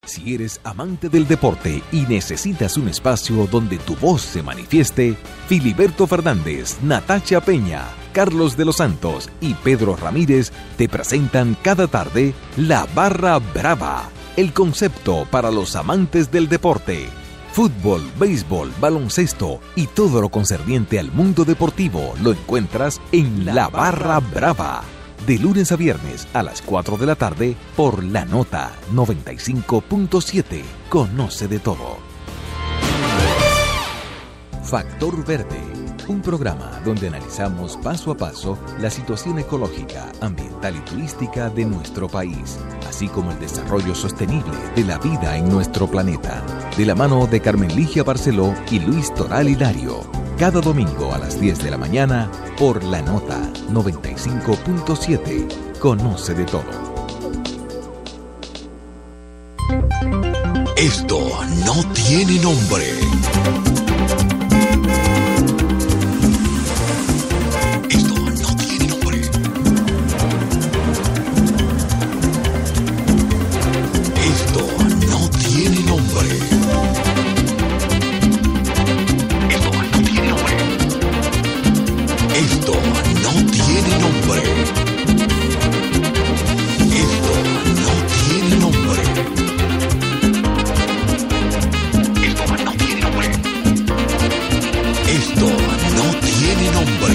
Si eres amante del deporte y necesitas un espacio donde tu voz se manifieste, Filiberto Fernández, Natacha Peña, Carlos de los Santos y Pedro Ramírez te presentan cada tarde La Barra Brava, el concepto para los amantes del deporte. Fútbol, béisbol, baloncesto y todo lo concerniente al mundo deportivo lo encuentras en La Barra Brava. De lunes a viernes a las 4 de la tarde por La Nota 95.7. Conoce de todo. Factor Verde, un programa donde analizamos paso a paso la situación ecológica, ambiental y turística de nuestro país, así como el desarrollo sostenible de la vida en nuestro planeta. De la mano de Carmen Ligia Barceló y Luis Toral Hilario. Cada domingo a las 10 de la mañana por La Nota 95.7. Conoce de todo. Esto no tiene nombre. Esto no tiene nombre. Esto no tiene nombre. Esto no tiene nombre. Esto no tiene nombre. Esto no tiene nombre. Esto no tiene nombre.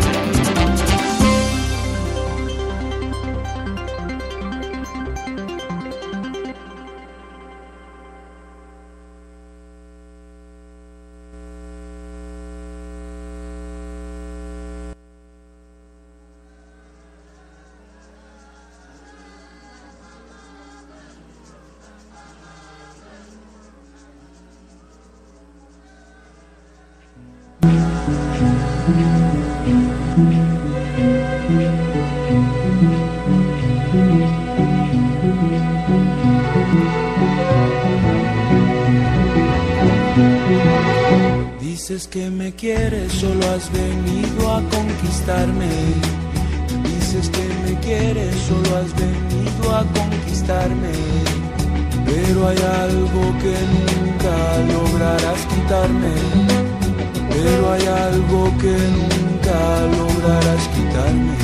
Dices que me quieres, solo has venido a conquistarme. Dices que me quieres, solo has venido a conquistarme. Pero hay algo que nunca lograrás quitarme. Pero hay algo que nunca lograrás quitarme.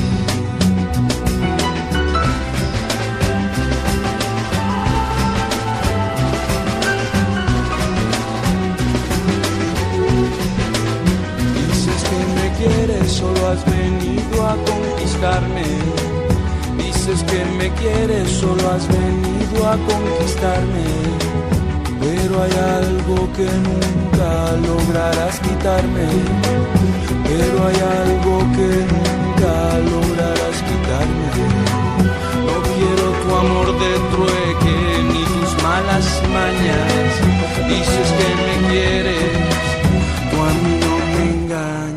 Solo has venido a conquistarme. Dices que me quieres, solo has venido a conquistarme. Pero hay algo que nunca lograrás quitarme. Pero hay algo que nunca lograrás quitarme. No quiero tu amor de trueque ni tus malas mañas. Dices que me quieres, tú a mí no me engañas.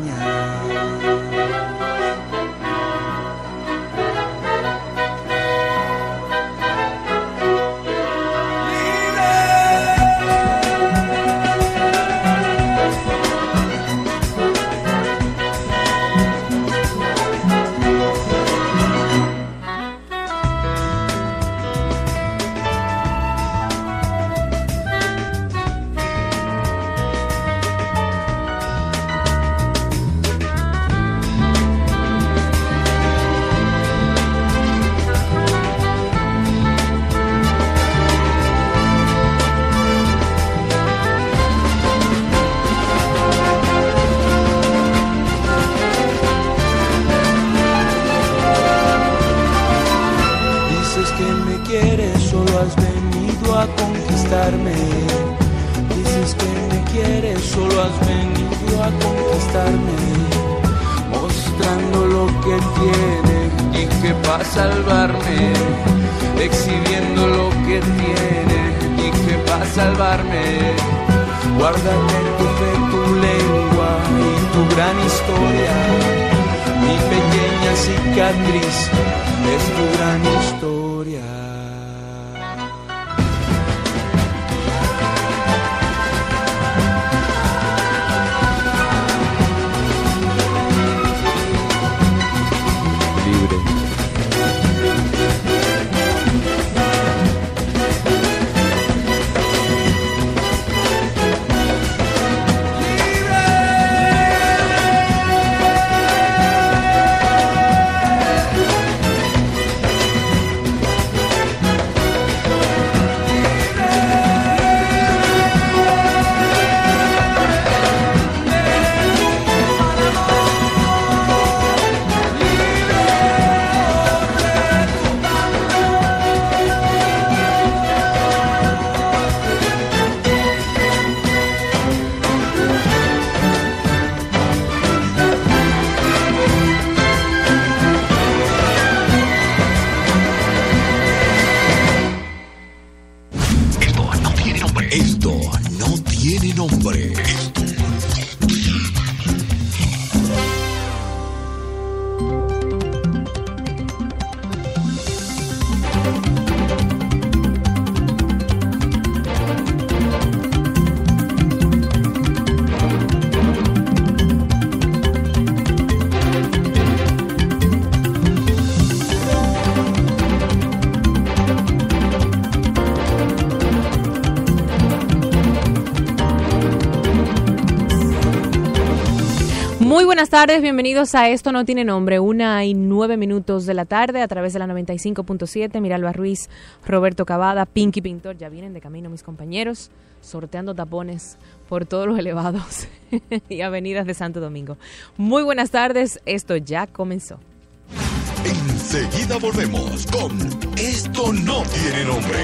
Dices que me quieres, solo has venido a conquistarme, mostrando lo que tiene y que va a salvarme, exhibiendo lo que tiene y que va a salvarme. Guárdate tu fe, tu lengua y tu gran historia. Mi pequeña cicatriz es tu gran historia. no tiene nombre. Esto no tiene nombre. Muy buenas tardes, bienvenidos a Esto No Tiene Nombre, 1:09 de la tarde a través de la 95.7, Miralba Ruiz, Roberto Cavada, Pinky Pintor, ya vienen de camino mis compañeros, sorteando tapones por todos los elevados y avenidas de Santo Domingo. Muy buenas tardes, esto ya comenzó. Enseguida volvemos con Esto No Tiene Nombre.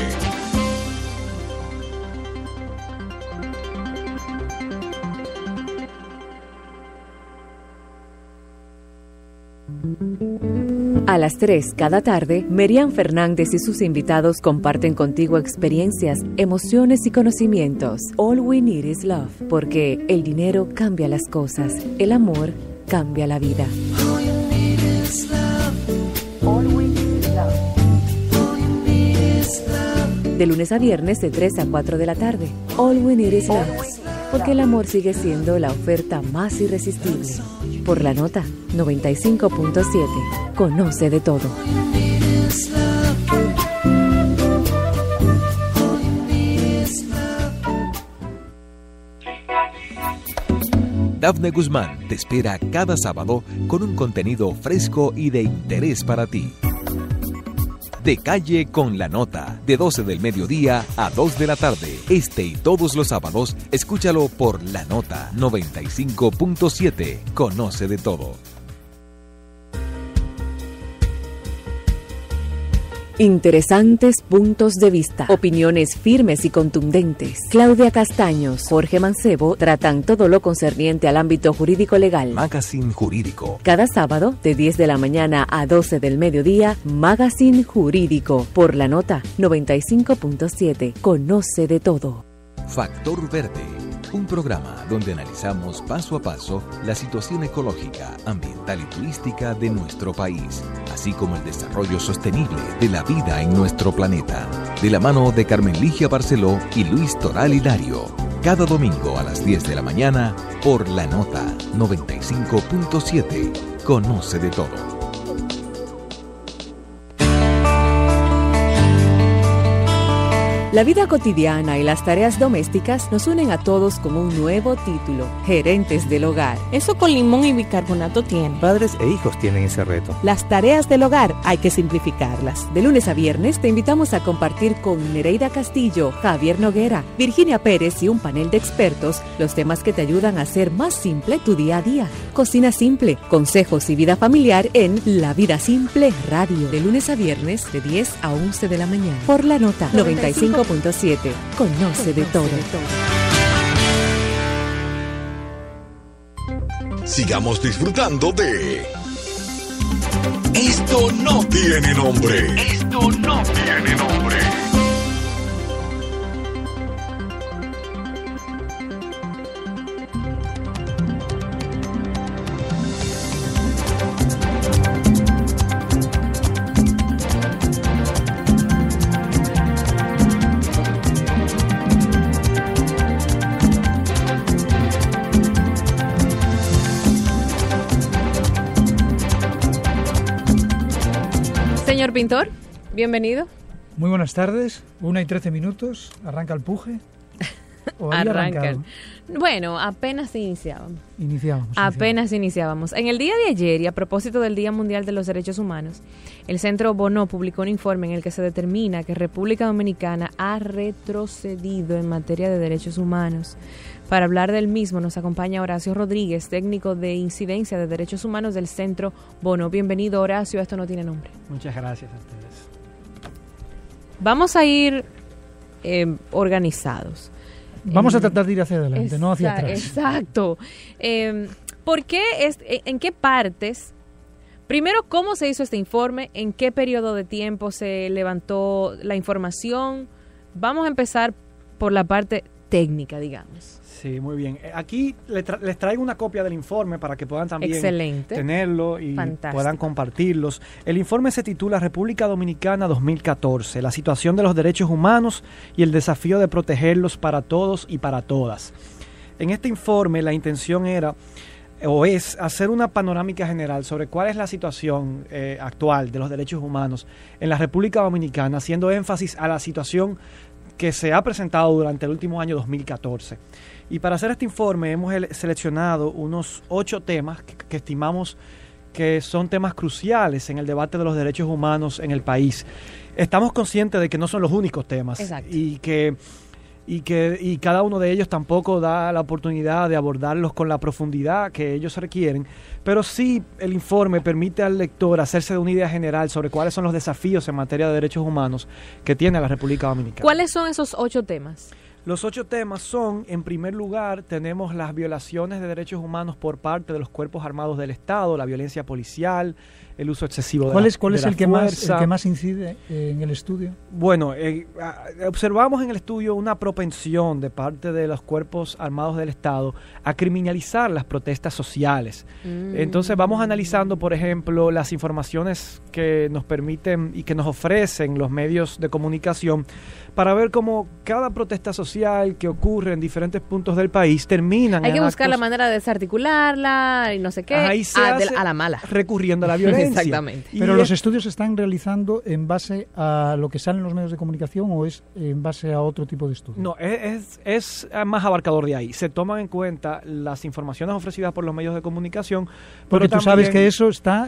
A las 3 cada tarde, Merian Fernández y sus invitados comparten contigo experiencias, emociones y conocimientos. All we need is love, porque el dinero cambia las cosas, el amor cambia la vida. All you need is love. All we need is love. All you need is love. De lunes a viernes de 3 a 4 de la tarde. All we need is love, porque el amor sigue siendo la oferta más irresistible. Por la nota 95.7. Conoce de todo. Dafne Guzmán te espera cada sábado con un contenido fresco y de interés para ti. De Calle con la Nota, de 12 del mediodía a 2 de la tarde. Este y todos los sábados, escúchalo por La Nota 95.7. Conoce de todo. Interesantes puntos de vista, opiniones firmes y contundentes. Claudia Castaños, Jorge Mancebo tratan todo lo concerniente al ámbito jurídico legal. Magazine Jurídico. Cada sábado, de 10 de la mañana a 12 del mediodía, Magazine Jurídico, por La Nota 95.7. Conoce de todo. Factor Verde, un programa donde analizamos paso a paso la situación ecológica, ambiental y turística de nuestro país, así como el desarrollo sostenible de la vida en nuestro planeta. De la mano de Carmen Ligia Barceló y Luis Toral Hilario. Cada domingo a las 10 de la mañana por La Nota 95.7. Conoce de todo. La vida cotidiana y las tareas domésticas nos unen a todos con un nuevo título, gerentes del hogar. Eso con limón y bicarbonato tiene. Padres e hijos tienen ese reto. Las tareas del hogar hay que simplificarlas. De lunes a viernes te invitamos a compartir con Nereida Castillo, Javier Noguera, Virginia Pérez y un panel de expertos los temas que te ayudan a hacer más simple tu día a día. Cocina simple, consejos y vida familiar en La Vida Simple Radio. De lunes a viernes de 10 a 11 de la mañana. Por La Nota 95.7. Conoce de todo. Sigamos disfrutando de Esto No Tiene Nombre. Esto no tiene nombre. Señor Pintor, bienvenido. Muy buenas tardes, 1:13, arranca el puje. Arranca. Bueno, apenas iniciábamos. Apenas iniciábamos. En el día de ayer, y a propósito del Día Mundial de los Derechos Humanos, el Centro Bono publicó un informe en el que se determina que República Dominicana ha retrocedido en materia de derechos humanos. Para hablar del mismo nos acompaña Horacio Rodríguez, técnico de incidencia de derechos humanos del Centro Bono. Bienvenido, Horacio, Esto No Tiene Nombre. Muchas gracias a ustedes. Vamos a ir organizados. Vamos a tratar de ir hacia adelante, no hacia atrás. Exacto. ¿Por qué? ¿En qué partes? Primero, ¿cómo se hizo este informe? ¿En qué periodo de tiempo se levantó la información? Vamos a empezar por la parte técnica, digamos. Sí, muy bien. Aquí les traigo una copia del informe para que puedan también tenerlo y puedan compartirlos. El informe se titula República Dominicana 2014, la situación de los derechos humanos y el desafío de protegerlos para todos y para todas. En este informe la intención era o es hacer una panorámica general sobre cuál es la situación actual de los derechos humanos en la República Dominicana, haciendo énfasis a la situación que se ha presentado durante el último año 2014. Y para hacer este informe hemos seleccionado unos 8 temas que estimamos que son temas cruciales en el debate de los derechos humanos en el país. Estamos conscientes de que no son los únicos temas. Exacto. Y cada uno de ellos tampoco da la oportunidad de abordarlos con la profundidad que ellos requieren, pero sí el informe permite al lector hacerse de una idea general sobre cuáles son los desafíos en materia de derechos humanos que tiene la República Dominicana. ¿Cuáles son esos 8 temas? Los 8 temas son, en primer lugar, tenemos las violaciones de derechos humanos por parte de los cuerpos armados del Estado, la violencia policial, el uso excesivo de la fuerza. ¿Cuál es el que más incide en el estudio? Bueno, observamos en el estudio una propensión de parte de los cuerpos armados del Estado a criminalizar las protestas sociales. Entonces vamos analizando, por ejemplo, las informaciones que nos permiten y que nos ofrecen los medios de comunicación para ver cómo cada protesta social que ocurre en diferentes puntos del país terminan. Hay que buscar la manera de desarticularla y no sé qué, a la mala. Recurriendo a la violencia. Exactamente. Pero los estudios se están realizando en base a lo que sale en los medios de comunicación o es en base a otro tipo de estudios. No, es más abarcador de ahí. Se toman en cuenta las informaciones ofrecidas por los medios de comunicación. Porque tú sabes que eso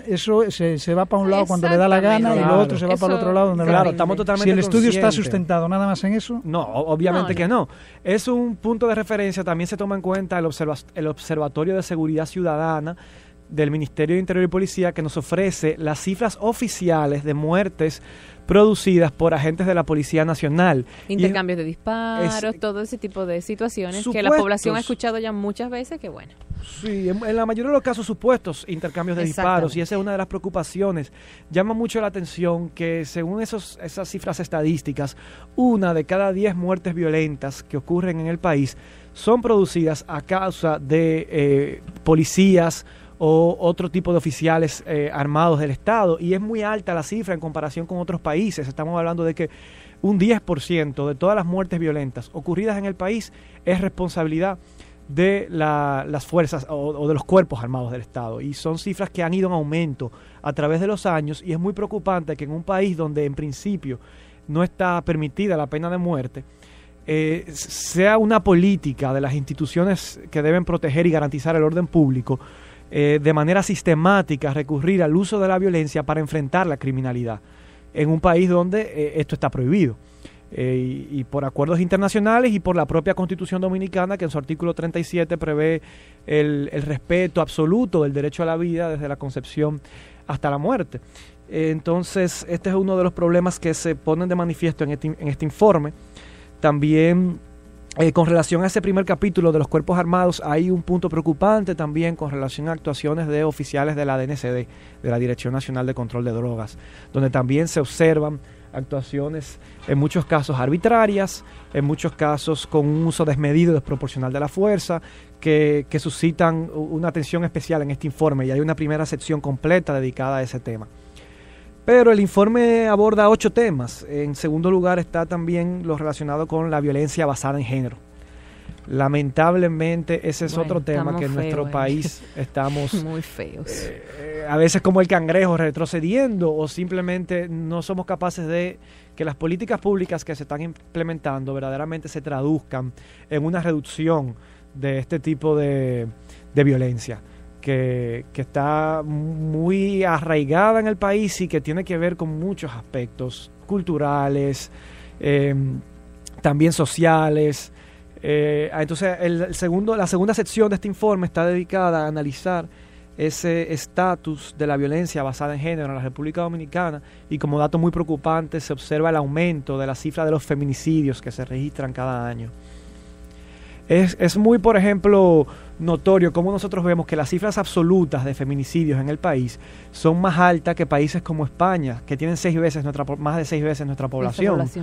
se va para un lado cuando le da la gana y lo otro se va para el otro lado donde le da la gana. Estamos totalmente Si el estudio está sustentado nada más en eso. No, obviamente que no. Es un punto de referencia. También se toma en cuenta el Observatorio de Seguridad Ciudadana del Ministerio de Interior y Policía, que nos ofrece las cifras oficiales de muertes producidas por agentes de la Policía Nacional. Intercambios de disparos, todo ese tipo de situaciones que la población ha escuchado ya muchas veces, que bueno. Sí, en la mayoría de los casos supuestos intercambios de disparos, y esa es una de las preocupaciones. Llama mucho la atención que según esas cifras estadísticas, 1 de cada 10 muertes violentas que ocurren en el país son producidas a causa de policías o otro tipo de oficiales armados del Estado, y es muy alta la cifra en comparación con otros países. Estamos hablando de que un 10% de todas las muertes violentas ocurridas en el país es responsabilidad de las fuerzas o de los cuerpos armados del Estado, y son cifras que han ido en aumento a través de los años, y es muy preocupante que en un país donde en principio no está permitida la pena de muerte, sea una política de las instituciones que deben proteger y garantizar el orden público de manera sistemática recurrir al uso de la violencia para enfrentar la criminalidad en un país donde esto está prohibido. Y por acuerdos internacionales y por la propia Constitución Dominicana, que en su artículo 37 prevé el respeto absoluto del derecho a la vida desde la concepción hasta la muerte. Entonces, este es uno de los problemas que se ponen de manifiesto en este informe. También, con relación a ese primer capítulo de los cuerpos armados, hay un punto preocupante también con relación a actuaciones de oficiales de la DNCD, de la Dirección Nacional de Control de Drogas, donde también se observan actuaciones en muchos casos arbitrarias, en muchos casos con un uso desmedido y desproporcional de la fuerza, que suscitan una atención especial en este informe, y hay una primera sección completa dedicada a ese tema. Pero el informe aborda 8 temas. En segundo lugar está también lo relacionado con la violencia basada en género. Lamentablemente ese es otro tema que en nuestro país estamos muy feos. A veces como el cangrejo retrocediendo, o simplemente no somos capaces de que las políticas públicas que se están implementando verdaderamente se traduzcan en una reducción de este tipo de violencia que está muy arraigada en el país y que tiene que ver con muchos aspectos culturales, también sociales. Entonces la segunda sección de este informe está dedicada a analizar ese estatus de la violencia basada en género en la República Dominicana, y como dato muy preocupante se observa el aumento de la cifra de los feminicidios que se registran cada año. Es muy, por ejemplo, notorio cómo nosotros vemos que las cifras absolutas de feminicidios en el país son más altas que países como España, que tienen más de 6 veces nuestra población.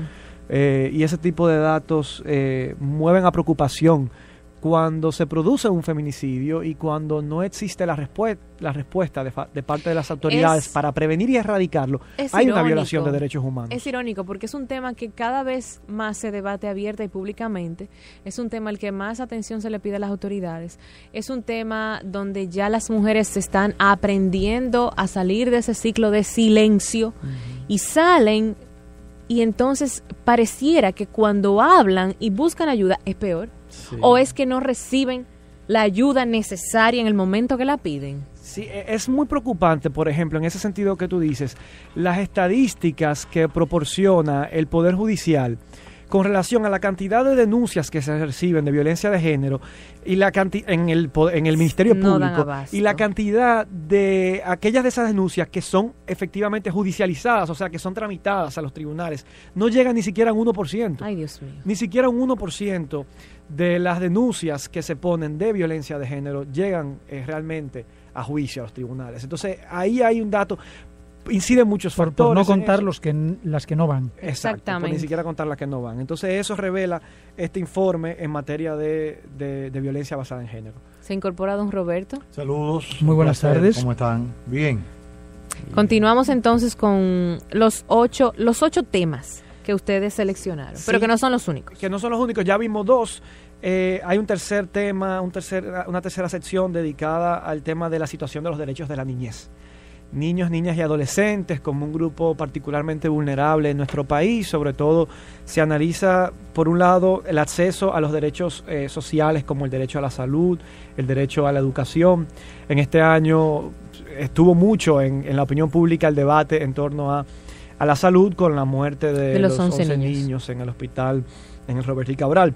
y ese tipo de datos mueven a preocupación cuando se produce un feminicidio y cuando no existe la respuesta de parte de las autoridades para prevenir y erradicarlo. Hay una violación de derechos humanos. Es irónico porque es un tema que cada vez más se debate abierta y públicamente. Es un tema al que más atención se le pide a las autoridades. Es un tema donde ya las mujeres se están aprendiendo a salir de ese ciclo de silencio y salen, y entonces pareciera que cuando hablan y buscan ayuda es peor. Sí. ¿O es que no reciben la ayuda necesaria en el momento que la piden? Sí, es muy preocupante, por ejemplo, en ese sentido que tú dices, las estadísticas que proporciona el Poder Judicial con relación a la cantidad de denuncias que se reciben de violencia de género y en el Ministerio Público y la cantidad de aquellas de esas denuncias que son efectivamente judicializadas, o sea, que son tramitadas a los tribunales, no llegan ni siquiera a un 1%. Ay, Dios mío. Ni siquiera un 1% de las denuncias que se ponen de violencia de género llegan realmente a juicio a los tribunales. Entonces, ahí hay un dato. Inciden muchos factores. Por no contar las que no van. Exactamente. Por ni siquiera contar las que no van. Entonces eso revela este informe en materia de violencia basada en género. ¿Se incorpora don Roberto? Saludos. Muy buenas tardes. ¿Cómo están? Bien. Continuamos entonces con los ocho temas que ustedes seleccionaron, sí, pero que no son los únicos. Que no son los únicos, ya vimos dos. Hay un tercer tema, una tercera sección dedicada al tema de la situación de los derechos de la niñez. Niños, niñas y adolescentes como un grupo particularmente vulnerable en nuestro país. Sobre todo se analiza, por un lado, el acceso a los derechos sociales como el derecho a la salud, el derecho a la educación. En este año estuvo mucho en la opinión pública el debate en torno a la salud con la muerte de los 11 niños en el hospital, en el Roberto Cabral.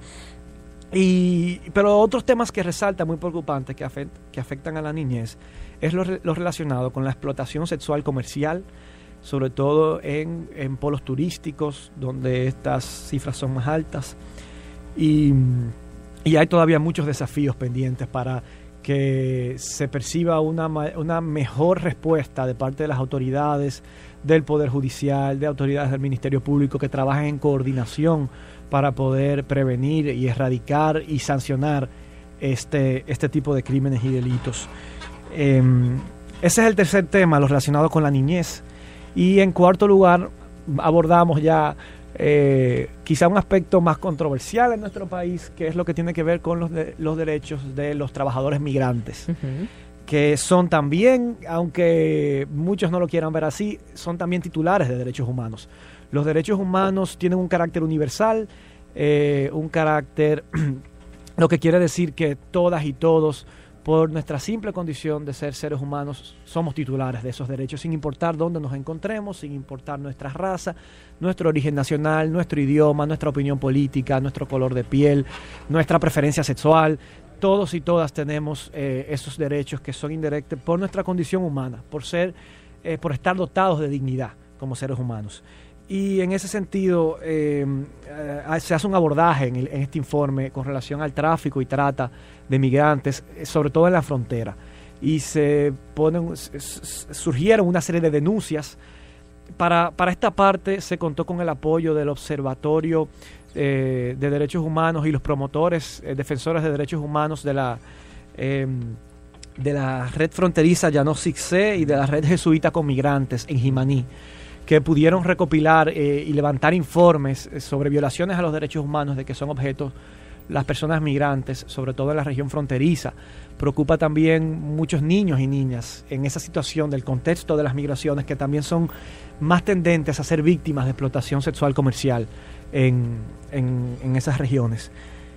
Pero otros temas que resaltan muy preocupantes que afectan a la niñez es lo relacionado con la explotación sexual comercial, sobre todo en polos turísticos, donde estas cifras son más altas. Y hay todavía muchos desafíos pendientes para que se perciba una mejor respuesta de parte de las autoridades, del Poder Judicial, de autoridades del Ministerio Público, que trabajen en coordinación para poder prevenir y erradicar y sancionar este tipo de crímenes y delitos. Ese es el tercer tema, lo relacionado con la niñez. Y en cuarto lugar abordamos ya quizá un aspecto más controversial en nuestro país, que es lo que tiene que ver con los derechos de los trabajadores migrantes, que son también, aunque muchos no lo quieran ver así, son también titulares de derechos humanos. Los derechos humanos tienen un carácter universal, un carácter, lo que quiere decir que todas y todos, por nuestra simple condición de ser seres humanos, somos titulares de esos derechos, sin importar dónde nos encontremos, sin importar nuestra raza, nuestro origen nacional, nuestro idioma, nuestra opinión política, nuestro color de piel, nuestra preferencia sexual. Todos y todas tenemos esos derechos que son indirectos por nuestra condición humana, por estar dotados de dignidad como seres humanos. Y en ese sentido se hace un abordaje en este informe con relación al tráfico y trata de migrantes, sobre todo en la frontera. Y surgieron una serie de denuncias. Para esta parte se contó con el apoyo del Observatorio de Derechos Humanos y los promotores, defensores de derechos humanos de la red fronteriza Llano-Sixé y de la red jesuita con migrantes en Jimaní, que pudieron recopilar y levantar informes sobre violaciones a los derechos humanos de que son objetos las personas migrantes, sobre todo en la región fronteriza. Preocupa también muchos niños y niñas en esa situación del contexto de las migraciones, que también son más tendentes a ser víctimas de explotación sexual comercial en esas regiones.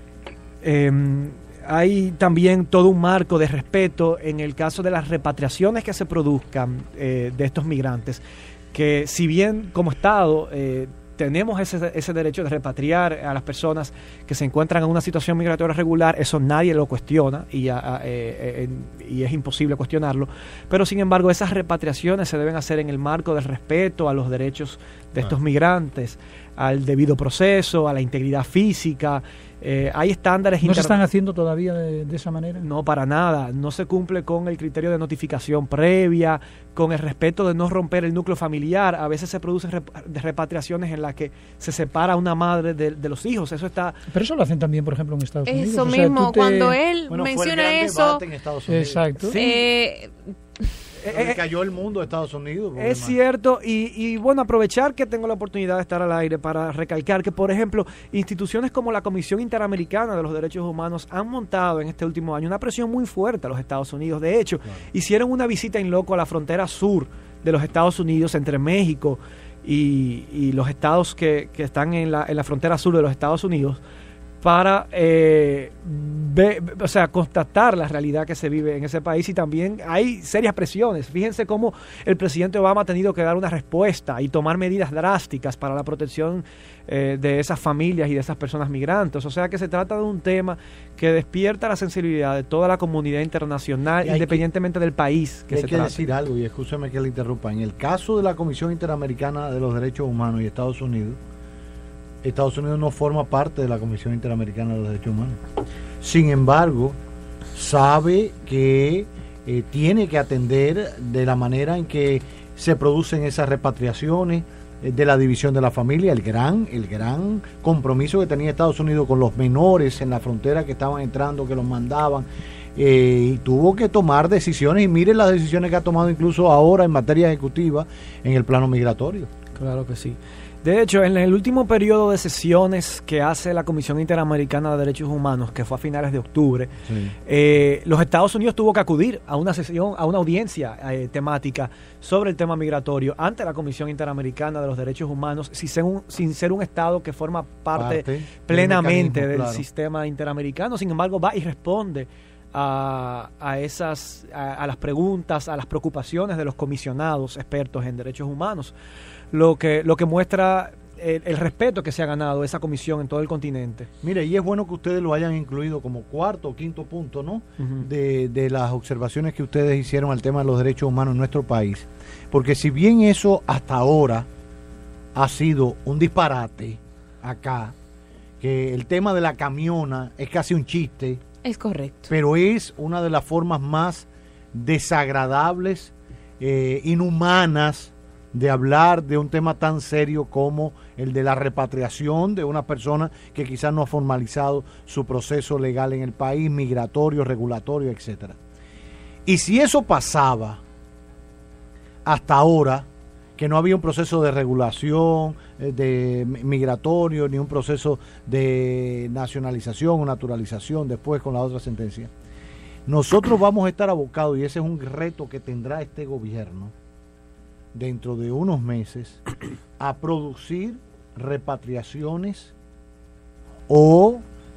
Hay también todo un marco de respeto en el caso de las repatriaciones que se produzcan de estos migrantes, que si bien como Estado tenemos ese derecho de repatriar a las personas que se encuentran en una situación migratoria regular, eso nadie lo cuestiona y es imposible cuestionarlo, pero sin embargo esas repatriaciones se deben hacer en el marco del respeto a los derechos de estos migrantes, al debido proceso, a la integridad física. Hay estándares. ¿No se están haciendo todavía de esa manera? No, para nada. No se cumple con el criterio de notificación previa, con el respeto de no romper el núcleo familiar. A veces se producen repatriaciones en las que se separa una madre de los hijos. Eso está. Pero eso lo hacen también, por ejemplo, en Estados Unidos. Eso mismo, cuando él menciona eso. En Estados Unidos. Exacto. Cayó el mundo de Estados Unidos. Es cierto, y bueno, aprovechar que tengo la oportunidad de estar al aire para recalcar que, por ejemplo, instituciones como la Comisión Interamericana de los Derechos Humanos han montado en este último año una presión muy fuerte a los Estados Unidos. De hecho, hicieron una visita in loco a la frontera sur de los Estados Unidos entre México y los estados que están en la frontera sur de los Estados Unidos, para constatar la realidad que se vive en ese país, y también hay serias presiones. Fíjense cómo el presidente Obama ha tenido que dar una respuesta y tomar medidas drásticas para la protección de esas familias y de esas personas migrantes. O sea que se trata de un tema que despierta la sensibilidad de toda la comunidad internacional, independientemente del país que se trate. Hay que decir algo, y escúcheme que le interrumpa. En el caso de la Comisión Interamericana de los Derechos Humanos y Estados Unidos no forma parte de la Comisión Interamericana de los Derechos Humanos. Sin embargo, sabe que tiene que atender de la manera en que se producen esas repatriaciones, de la división de la familia, el gran compromiso que tenía Estados Unidos con los menores en la frontera que estaban entrando, que los mandaban, y tuvo que tomar decisiones, y miren las decisiones que ha tomado incluso ahora en materia ejecutiva en el plano migratorio. Claro que sí. De hecho, en el último periodo de sesiones que hace la Comisión Interamericana de Derechos Humanos, que fue a finales de octubre, los Estados Unidos tuvo que acudir a una sesión, a una audiencia temática sobre el tema migratorio ante la Comisión Interamericana de los Derechos Humanos, sin ser un Estado que forma parte plenamente del sistema interamericano. Sin embargo, va y responde a las preguntas, a las preocupaciones de los comisionados expertos en derechos humanos, lo que muestra el respeto que se ha ganado esa comisión en todo el continente. Mire, y es bueno que ustedes lo hayan incluido como cuarto o quinto punto, ¿no? De las observaciones que ustedes hicieron al tema de los derechos humanos en nuestro país, porque si bien eso hasta ahora ha sido un disparate acá, que el tema de la camiona es casi un chiste. Es correcto. Pero es una de las formas más desagradables, inhumanas, de hablar de un tema tan serio como el de la repatriación de una persona que quizás no ha formalizado su proceso legal en el país, migratorio, regulatorio, etcétera. Y si eso pasaba hasta ahora, que no había un proceso de regulación de migratorio, ni un proceso de nacionalización o naturalización después con la otra sentencia, nosotros vamos a estar abocados, y ese es un reto que tendrá este gobierno dentro de unos meses, a producir repatriaciones o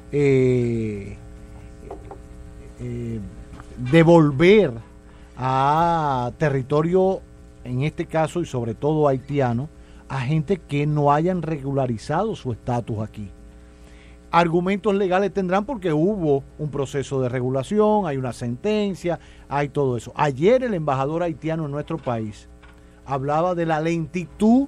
devolver a territorio, en este caso y sobre todo haitiano, a gente que no hayan regularizado su estatus aquí. Argumentos legales tendrán porque hubo un proceso de regulación, hay una sentencia, hay todo eso. Ayer el embajador haitiano en nuestro país hablaba de la lentitud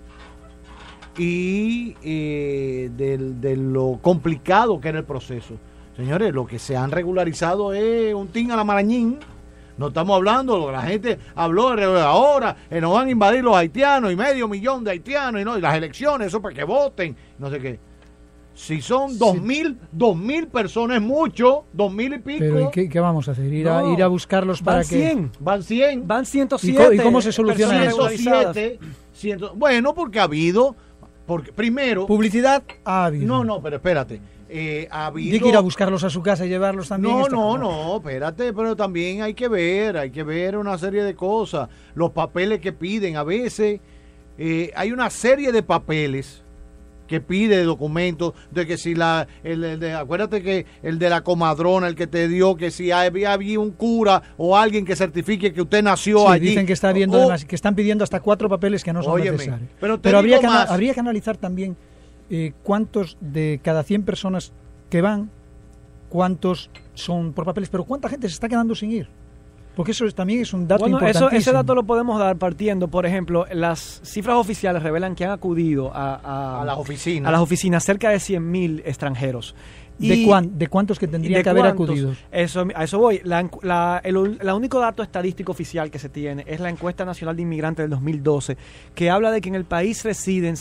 y de lo complicado que era el proceso. Señores, lo que se han regularizado es un tin a la marañín. No estamos hablando, lo que la gente habló ahora, nos van a invadir los haitianos y 500,000 de haitianos y las elecciones, eso para que voten, no sé qué. Si son 2.000 personas, es mucho, 2.000 y pico. ¿Pero qué vamos a hacer? ¿Ir a buscarlos para que...? Van 100. Van 107. ¿Y cómo se soluciona eso? 107. Bueno, porque ha habido... primero... ¿Publicidad? Ha habido. No, pero espérate. Ha habido... ¿Hay que ir a buscarlos a su casa y llevarlos también? No, espérate, pero también hay que ver una serie de cosas. Los papeles que piden, a veces hay una serie de papeles que pide documentos de que si acuérdate que el de la comadrona, el que te dio, que si había un cura o alguien que certifique que usted nació allí. Dicen que que están pidiendo hasta 4 papeles que no son necesarios. Pero habría que analizar también cuántos de cada 100 personas que van, cuántos son por papeles, pero cuánta gente se está quedando sin ir. Porque eso también es un dato importantísimo. Ese dato lo podemos dar partiendo, por ejemplo, las cifras oficiales revelan que han acudido a las oficinas cerca de 100.000 extranjeros. ¿De cuántos que tendrían que haber acudido? A eso voy. El único dato estadístico oficial que se tiene es la encuesta nacional de inmigrantes del 2012, que habla de que en el país residen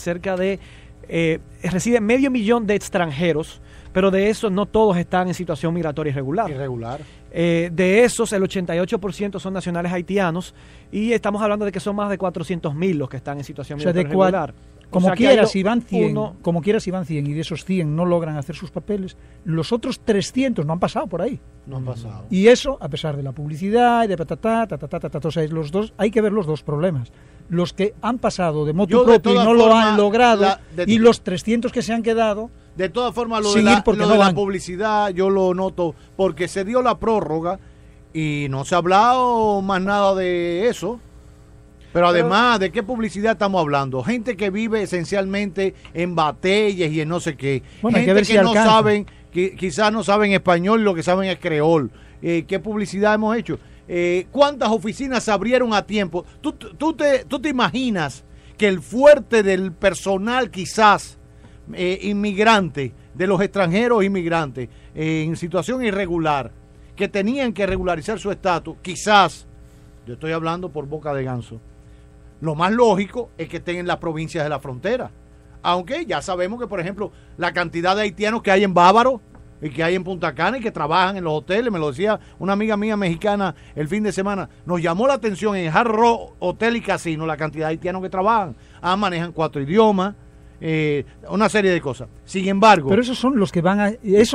reside 500.000 de extranjeros, pero de esos no todos están en situación migratoria irregular. De esos, el 88% son nacionales haitianos y estamos hablando de que son más de 400.000 los que están en situación migratoria irregular. Como quiera, si van 100 y de esos 100 no logran hacer sus papeles, los otros 300 no han pasado por ahí. No han pasado. Y eso, a pesar de la publicidad y de o sea, hay que ver los dos problemas. Los que han pasado de motu propio y no lo han logrado, y los 300 que se han quedado. De todas formas, lo de la publicidad yo lo noto porque se dio la prórroga y no se ha hablado más nada de eso. Pero además, ¿de qué publicidad estamos hablando? Gente que vive esencialmente en batallas y en no sé qué. Bueno, gente que no saben, que quizás no saben español, lo que saben es creol. ¿Qué publicidad hemos hecho? ¿Cuántas oficinas se abrieron a tiempo? ¿Tú te imaginas que el fuerte del personal quizás inmigrante, de los extranjeros inmigrantes en situación irregular, que tenían que regularizar su estatus, quizás, yo estoy hablando por boca de ganso, lo más lógico es que estén en las provincias de la frontera, aunque ya sabemos que, por ejemplo, la cantidad de haitianos que hay en Bávaro y que hay en Punta Cana y que trabajan en los hoteles, me lo decía una amiga mía mexicana el fin de semana, nos llamó la atención en Hard Rock Hotel y Casino la cantidad de haitianos que trabajan, manejan 4 idiomas, una serie de cosas. Sin embargo, pero esos son los que van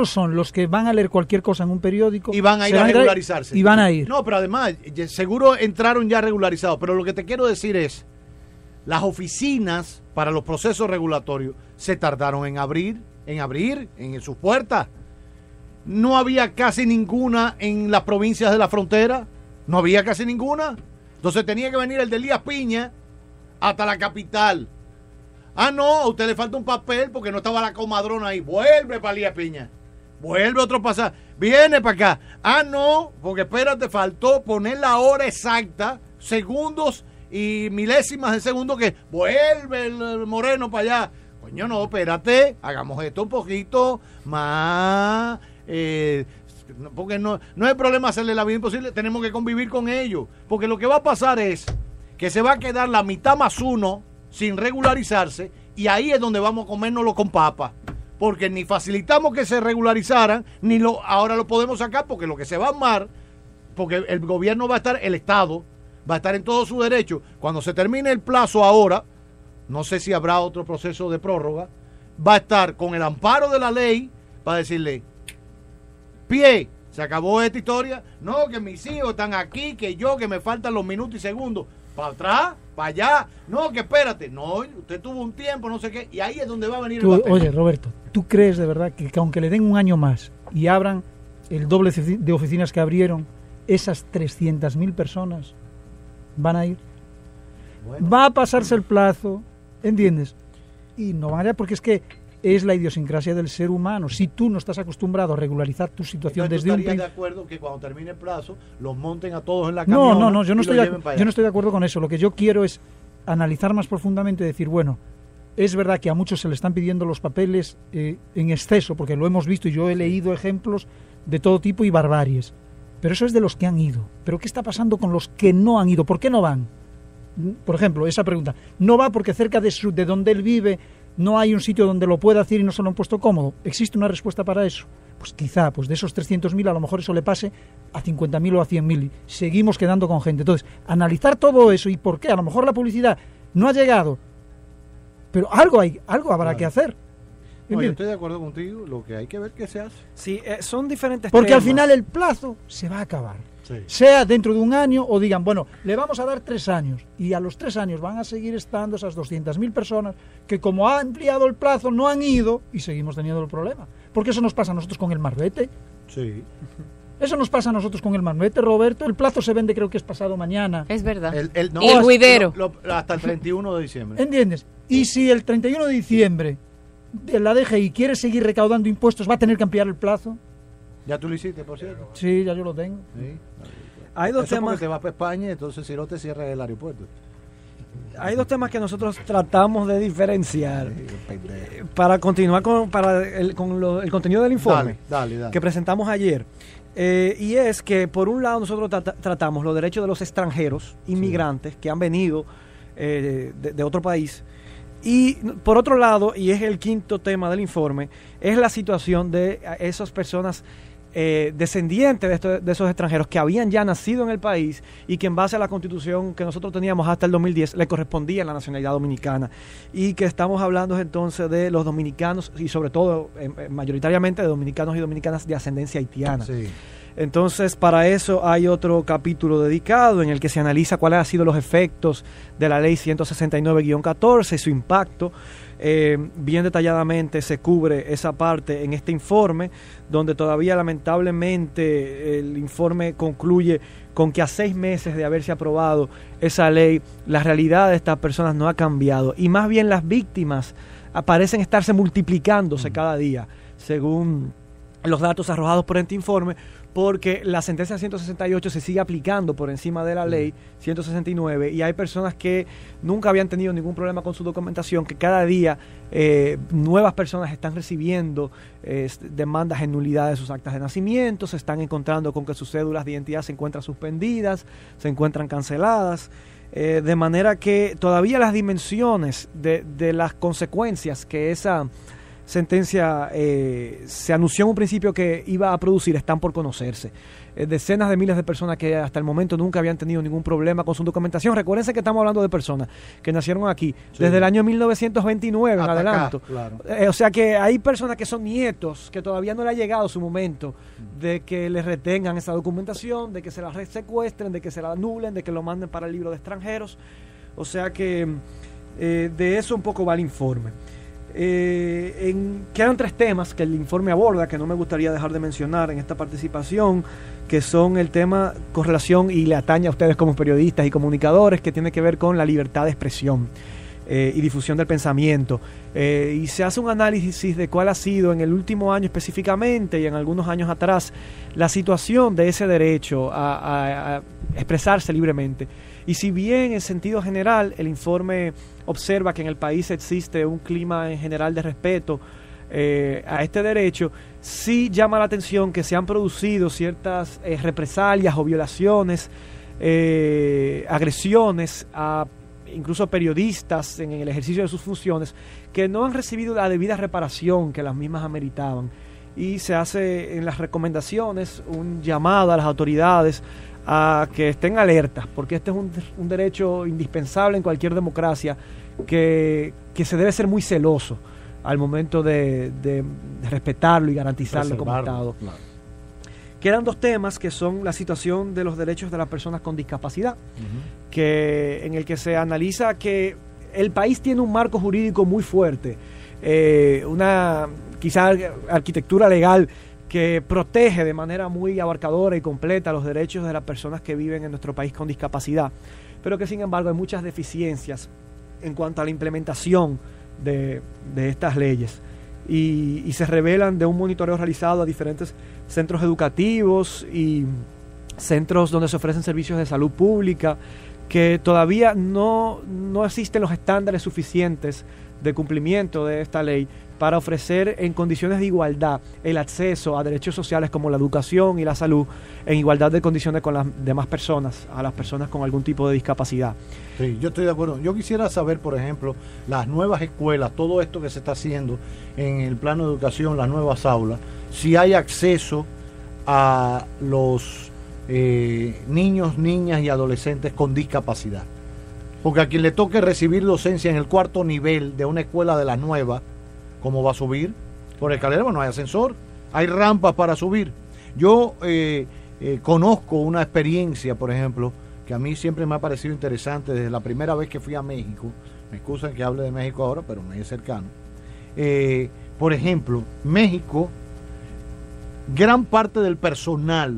a leer cualquier cosa en un periódico y van a ir a regularizarse. Y van a ir. No, pero además, seguro entraron ya regularizados, pero lo que te quiero decir es, las oficinas para los procesos regulatorios se tardaron en abrir en sus puertas. No había casi ninguna en las provincias de la frontera, no había casi ninguna. Entonces tenía que venir el de Elías Piña hasta la capital. No, a usted le falta un papel porque no estaba la comadrona ahí. Vuelve para Elías Piña. Vuelve otro pasaje. Viene para acá. No, porque espérate, faltó poner la hora exacta, segundos y milésimas de segundo que vuelve el moreno para allá. Coño, no, espérate, hagamos esto un poquito más. Porque no es problema hacerle la vida imposible, tenemos que convivir con ellos. Porque lo que va a pasar es que se va a quedar la mitad más uno sin regularizarse, y ahí es donde vamos a comérnoslo con papa, porque ni facilitamos que se regularizaran, ahora lo podemos sacar, porque lo que se va a armar, porque el gobierno va a estar, el Estado va a estar en todo su derecho, cuando se termine el plazo ahora, no sé si habrá otro proceso de prórroga, va a estar con el amparo de la ley, para decirle, se acabó esta historia, no, que mis hijos están aquí, que me faltan los minutos y segundos, para atrás, para allá, no, que espérate, no, usted tuvo un tiempo, no sé qué, y ahí es donde va a venir el papel. Oye, Roberto, ¿tú crees de verdad que aunque le den un año más y abran el doble de oficinas que abrieron, esas 300.000 personas van a ir? Bueno, va a pasarse el plazo, ¿entiendes? Y no van a ir porque es que es la idiosincrasia del ser humano. Si tú no estás acostumbrado a regularizar tu situación desde un principio... ¿Estarías de acuerdo que cuando termine el plazo los monten a todos en la camioneta? No, yo no estoy de acuerdo con eso. Lo que yo quiero es analizar más profundamente y decir, bueno, es verdad que a muchos se le están pidiendo los papeles en exceso, porque lo hemos visto y yo he leído ejemplos de todo tipo y barbaries. Pero eso es de los que han ido. ¿Pero qué está pasando con los que no han ido? ¿Por qué no van? Por ejemplo, esa pregunta. ¿No va porque cerca de donde él vive no hay un sitio donde lo pueda hacer y no se lo han puesto cómodo? ¿Existe una respuesta para eso? Pues quizá, de esos 300.000 a lo mejor eso le pase a 50.000 o a 100.000. Seguimos quedando con gente. Entonces, analizar todo eso y por qué. A lo mejor la publicidad no ha llegado, pero algo habrá que hacer. No, yo estoy de acuerdo contigo, lo que hay que ver qué se hace. Sí, son diferentes porque temas. Al final el plazo se va a acabar. Sí. Sea dentro de un año o digan, bueno, le vamos a dar 3 años y a los 3 años van a seguir estando esas 200.000 personas que como ha ampliado el plazo no han ido y seguimos teniendo el problema. Porque eso nos pasa a nosotros con el Marbete. Sí. Eso nos pasa a nosotros con el Marbete, Roberto. El plazo se vende, creo que es pasado mañana. Es verdad. No, y el juidero. Hasta el 31 de diciembre. ¿Entiendes? Y si el 31 de diciembre la DGI quiere seguir recaudando impuestos, va a tener que ampliar el plazo. ¿Ya tú lo hiciste, por cierto? Sí, ya yo lo tengo. Sí. Hay dos Eso temas. porque te vas para España, entonces si no te cierras el aeropuerto. Hay dos temas que nosotros tratamos de diferenciar para continuar con el contenido del informe dale. que presentamos ayer. Y es que, por un lado, nosotros tratamos los derechos de los extranjeros, inmigrantes, que han venido de otro país. Y, por otro lado, y es el quinto tema del informe, es la situación de esas personas descendientes de esos extranjeros que habían ya nacido en el país y que en base a la constitución que nosotros teníamos hasta el 2010 le correspondía la nacionalidad dominicana, y que estamos hablando entonces de los dominicanos y sobre todo mayoritariamente de dominicanos y dominicanas de ascendencia haitiana. Sí. Entonces, para eso hay otro capítulo dedicado en el que se analiza cuáles han sido los efectos de la ley 169-14 y su impacto. Bien detalladamente se cubre esa parte en este informe, donde todavía lamentablemente el informe concluye con que a 6 meses de haberse aprobado esa ley, la realidad de estas personas no ha cambiado, y más bien las víctimas parecen estarse multiplicándose cada día, según los datos arrojados por este informe, porque la sentencia 168 se sigue aplicando por encima de la ley 169, y hay personas que nunca habían tenido ningún problema con su documentación, que cada día nuevas personas están recibiendo demandas en nulidad de sus actas de nacimiento, se están encontrando con que sus cédulas de identidad se encuentran suspendidas, se encuentran canceladas, de manera que todavía las dimensiones de las consecuencias que esa sentencia se anunció en un principio que iba a producir están por conocerse. Decenas de miles de personas que hasta el momento nunca habían tenido ningún problema con su documentación. Recuérdense que estamos hablando de personas que nacieron aquí desde el año 1929 en adelante. Claro. O sea que hay personas que son nietos, que todavía no le ha llegado su momento de que les retengan esa documentación, de que se la secuestren, de que se la anulen, de que lo manden para el libro de extranjeros. O sea que de eso un poco va el informe. Quedan 3 temas que el informe aborda, que no me gustaría dejar de mencionar en esta participación, que son el tema con relación, y le atañe a ustedes como periodistas y comunicadores, que tiene que ver con la libertad de expresión y difusión del pensamiento, y se hace un análisis de cuál ha sido en el último año específicamente y en algunos años atrás la situación de ese derecho a expresarse libremente. Y si bien en sentido general el informe observa que en el país existe un clima en general de respeto a este derecho, sí llama la atención que se han producido ciertas represalias o violaciones, agresiones a incluso periodistas en el ejercicio de sus funciones, que no han recibido la debida reparación que las mismas ameritaban. Y se hace en las recomendaciones un llamado a las autoridades a que estén alertas, porque este es un derecho indispensable en cualquier democracia, que se debe ser muy celoso al momento de respetarlo y garantizarlo como Estado. Claro. Quedan 2 temas, que son la situación de los derechos de las personas con discapacidad, en el que se analiza que el país tiene un marco jurídico muy fuerte, una quizá arquitectura legal que protege de manera muy abarcadora y completa los derechos de las personas que viven en nuestro país con discapacidad, pero que sin embargo hay muchas deficiencias en cuanto a la implementación de estas leyes, y se revelan de un monitoreo realizado a diferentes centros educativos y centros donde se ofrecen servicios de salud pública, que todavía no existen los estándares suficientes de cumplimiento de esta ley para ofrecer en condiciones de igualdad el acceso a derechos sociales como la educación y la salud en igualdad de condiciones con las demás personas, a las personas con algún tipo de discapacidad. Sí, yo estoy de acuerdo. Yo quisiera saber, por ejemplo, las nuevas escuelas, todo esto que se está haciendo en el plano de educación, las nuevas aulas, si hay acceso a los niños, niñas y adolescentes con discapacidad. Porque a quien le toque recibir docencia en el 4º nivel de una escuela de las nuevas, ¿cómo va a subir? Por escalera no hay ascensor, hay rampas para subir. Yo conozco una experiencia, por ejemplo, que a mí siempre me ha parecido interesante desde la primera vez que fui a México. Me excusan que hable de México ahora, pero me es cercano. Por ejemplo, México, gran parte del personal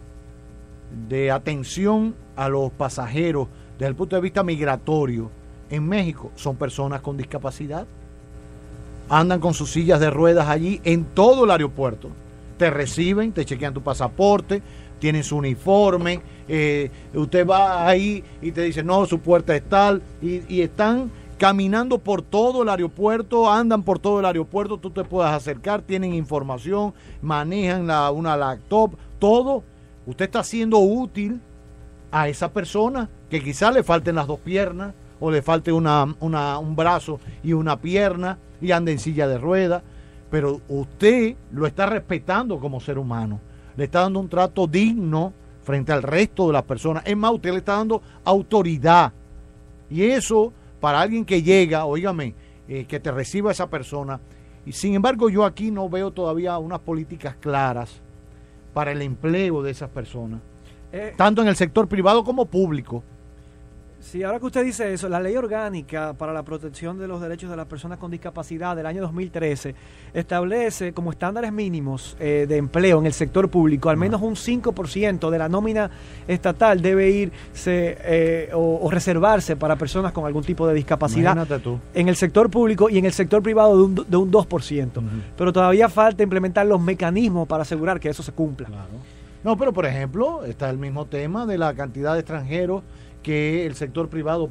de atención a los pasajeros desde el punto de vista migratorio en México son personas con discapacidad. Andan con sus sillas de ruedas allí en todo el aeropuerto. Te reciben, te chequean tu pasaporte, tienen su uniforme, usted va ahí y te dice, no, su puerta es tal, y están caminando por todo el aeropuerto, andan por todo el aeropuerto, tú te puedes acercar, tienen información, manejan una laptop, todo. Usted está siendo útil a esa persona que quizás le falten las 2 piernas o le falte un brazo y una pierna y anda en silla de ruedas, pero usted lo está respetando como ser humano, le está dando un trato digno frente al resto de las personas. Es más, usted le está dando autoridad, y eso para alguien que llega, óigame, que te reciba esa persona. Y sin embargo, yo aquí no veo todavía unas políticas claras para el empleo de esas personas, tanto en el sector privado como público. Sí, ahora que usted dice eso, la Ley Orgánica para la Protección de los Derechos de las Personas con Discapacidad del año 2013 establece como estándares mínimos de empleo en el sector público, al menos un 5% de la nómina estatal debe irse o reservarse para personas con algún tipo de discapacidad en el sector público, y en el sector privado de un 2%. Pero todavía falta implementar los mecanismos para asegurar que eso se cumpla. Claro. No, pero por ejemplo, está el mismo tema de la cantidad de extranjeros que el sector privado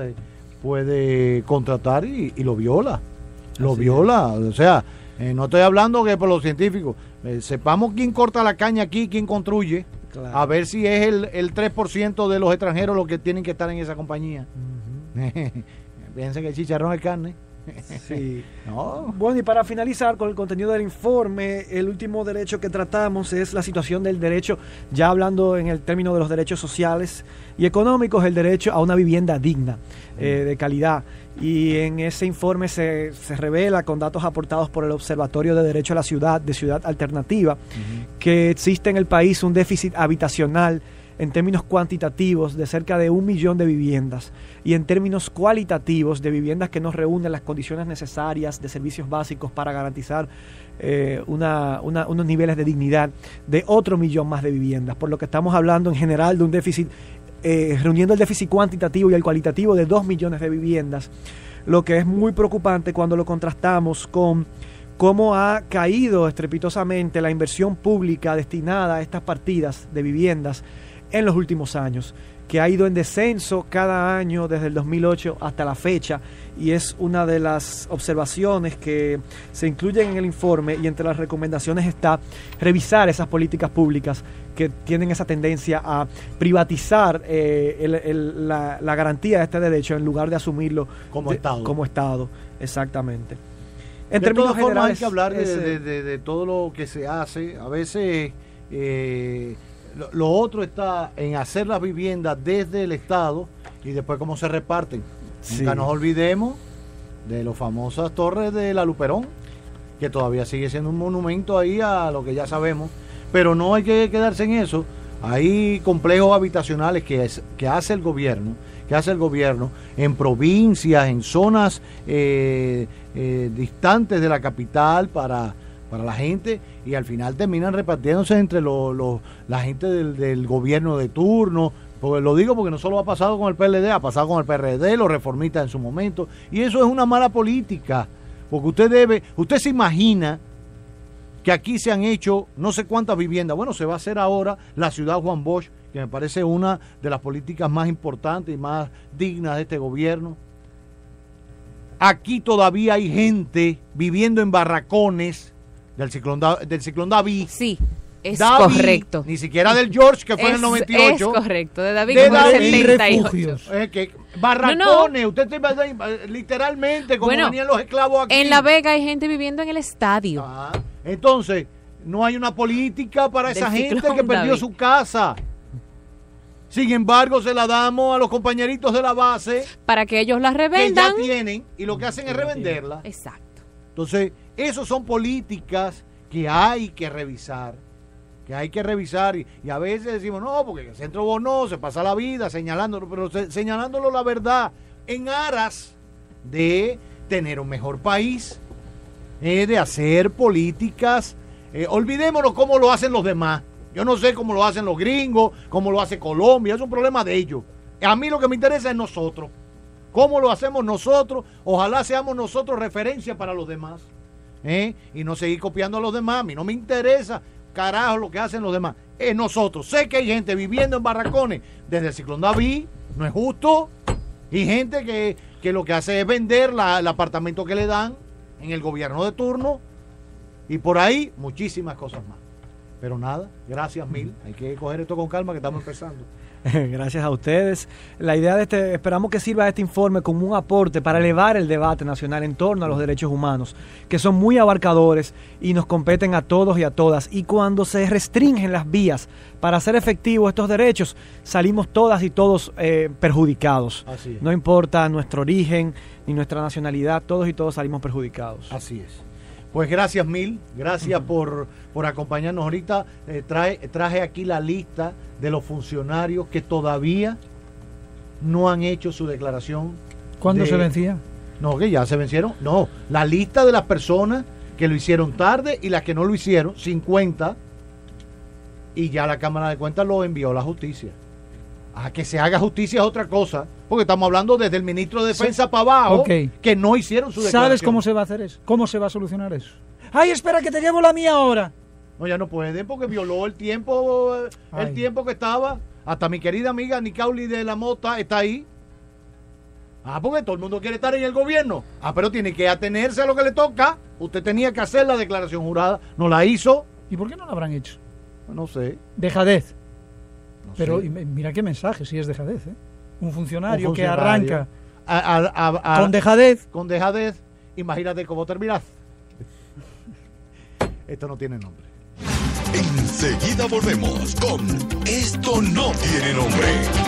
puede contratar y lo viola. Lo viola. O sea, no estoy hablando que por los científicos. Sepamos quién corta la caña aquí, quién construye. Claro. A ver si es el 3% de los extranjeros los que tienen que estar en esa compañía. Piensen que el chicharrón es carne. Sí. No. Bueno, y para finalizar con el contenido del informe, el último derecho que tratamos es la situación del derecho, ya hablando en el término de los derechos sociales y económicos, el derecho a una vivienda digna, de calidad. Y en ese informe se revela, con datos aportados por el Observatorio de Derecho a la Ciudad, de Ciudad Alternativa, que existe en el país un déficit habitacional en términos cuantitativos de cerca de 1 millón de viviendas, y en términos cualitativos de viviendas que no reúnen las condiciones necesarias de servicios básicos para garantizar unos niveles de dignidad, de otro millón más de viviendas, por lo que estamos hablando en general de un déficit, reuniendo el déficit cuantitativo y el cualitativo, de 2 millones de viviendas, lo que es muy preocupante cuando lo contrastamos con cómo ha caído estrepitosamente la inversión pública destinada a estas partidas de viviendas en los últimos años, que ha ido en descenso cada año desde el 2008 hasta la fecha, y es una de las observaciones que se incluyen en el informe, y entre las recomendaciones está revisar esas políticas públicas que tienen esa tendencia a privatizar la garantía de este derecho en lugar de asumirlo como Estado. Exactamente. En términos generales, hay que hablar de todo lo que se hace. A veces lo otro está en hacer las viviendas desde el Estado y después cómo se reparten. Sí. Nunca nos olvidemos de las famosas torres de la Luperón, que todavía sigue siendo un monumento ahí a lo que ya sabemos, pero no hay que quedarse en eso. Hay complejos habitacionales que hace el gobierno en provincias, en zonas distantes de la capital para la gente, y al final terminan repartiéndose entre la gente del gobierno de turno. Porque lo digo porque no solo ha pasado con el PLD, ha pasado con el PRD, los reformistas en su momento, y eso es una mala política, porque usted se imagina que aquí se han hecho no sé cuántas viviendas. Bueno, se va a hacer ahora la ciudad Juan Bosch, que me parece una de las políticas más importantes y más dignas de este gobierno. Aquí todavía hay gente viviendo en barracones del ciclón David. Sí, es correcto. Ni siquiera del George, que fue en el 98. Es correcto, de David, que fue en el 78. Barracones, no. Usted literalmente, como venían los esclavos aquí. En La Vega hay gente viviendo en el estadio. Entonces, no hay una política para esa gente que perdió su casa. Sin embargo, se la damos a los compañeritos de la base para que ellos la revendan. Que ya tienen, y lo que hacen es revenderla. Exacto. Entonces, esas son políticas que hay que revisar. Y a veces decimos, no, porque el Centro Bono se pasa la vida señalándolo, pero señalándolo la verdad, en aras de tener un mejor país, de hacer políticas. Olvidémonos cómo lo hacen los demás. Yo no sé cómo lo hacen los gringos, cómo lo hace Colombia, es un problema de ellos. A mí lo que me interesa es nosotros. ¿Cómo lo hacemos nosotros? Ojalá seamos nosotros referencia para los demás. Y no seguir copiando a los demás. A mí no me interesa. carajo lo que hacen los demás. Es nosotros. Sé que hay gente viviendo en barracones desde el ciclón David, no es justo, y gente que lo que hace es vender el apartamento que le dan en el gobierno de turno, y por ahí muchísimas cosas más. Pero nada, gracias mil. Hay que coger esto con calma que estamos empezando. Gracias a ustedes. La idea de esperamos que sirva este informe como un aporte para elevar el debate nacional en torno a los derechos humanos, que son muy abarcadores y nos competen a todos y a todas. Y cuando se restringen las vías para hacer efectivos estos derechos, salimos todas y todos perjudicados. Así es. No importa nuestro origen ni nuestra nacionalidad, todos y todos salimos perjudicados. Así es. Pues gracias mil, gracias por acompañarnos ahorita. Traje aquí la lista de los funcionarios que todavía no han hecho su declaración. ¿Cuándo se vencía? No, que ya se vencieron. No, la lista de las personas que lo hicieron tarde y las que no lo hicieron, 50, y ya la Cámara de Cuentas lo envió a la justicia. A que se haga justicia es otra cosa, porque estamos hablando desde el ministro de Defensa para abajo, que no hicieron su declaración. ¿Sabes cómo se va a hacer eso? ¿Cómo se va a solucionar eso? ¡Ay, espera que te llevo la mía ahora! No, ya no pueden porque violó el tiempo que estaba. Hasta mi querida amiga Nicauli de la Mota está ahí. Porque todo el mundo quiere estar en el gobierno. Pero tiene que atenerse a lo que le toca. Usted tenía que hacer la declaración jurada, no la hizo. ¿Y por qué no la habrán hecho? No sé. Dejadez. No Pero sé. mira qué mensaje, si es dejadez, ¿eh? Un funcionario que funcionario arranca con dejadez. Con dejadez, imagínate cómo terminas. Esto no tiene nombre. Enseguida volvemos con Esto no tiene nombre.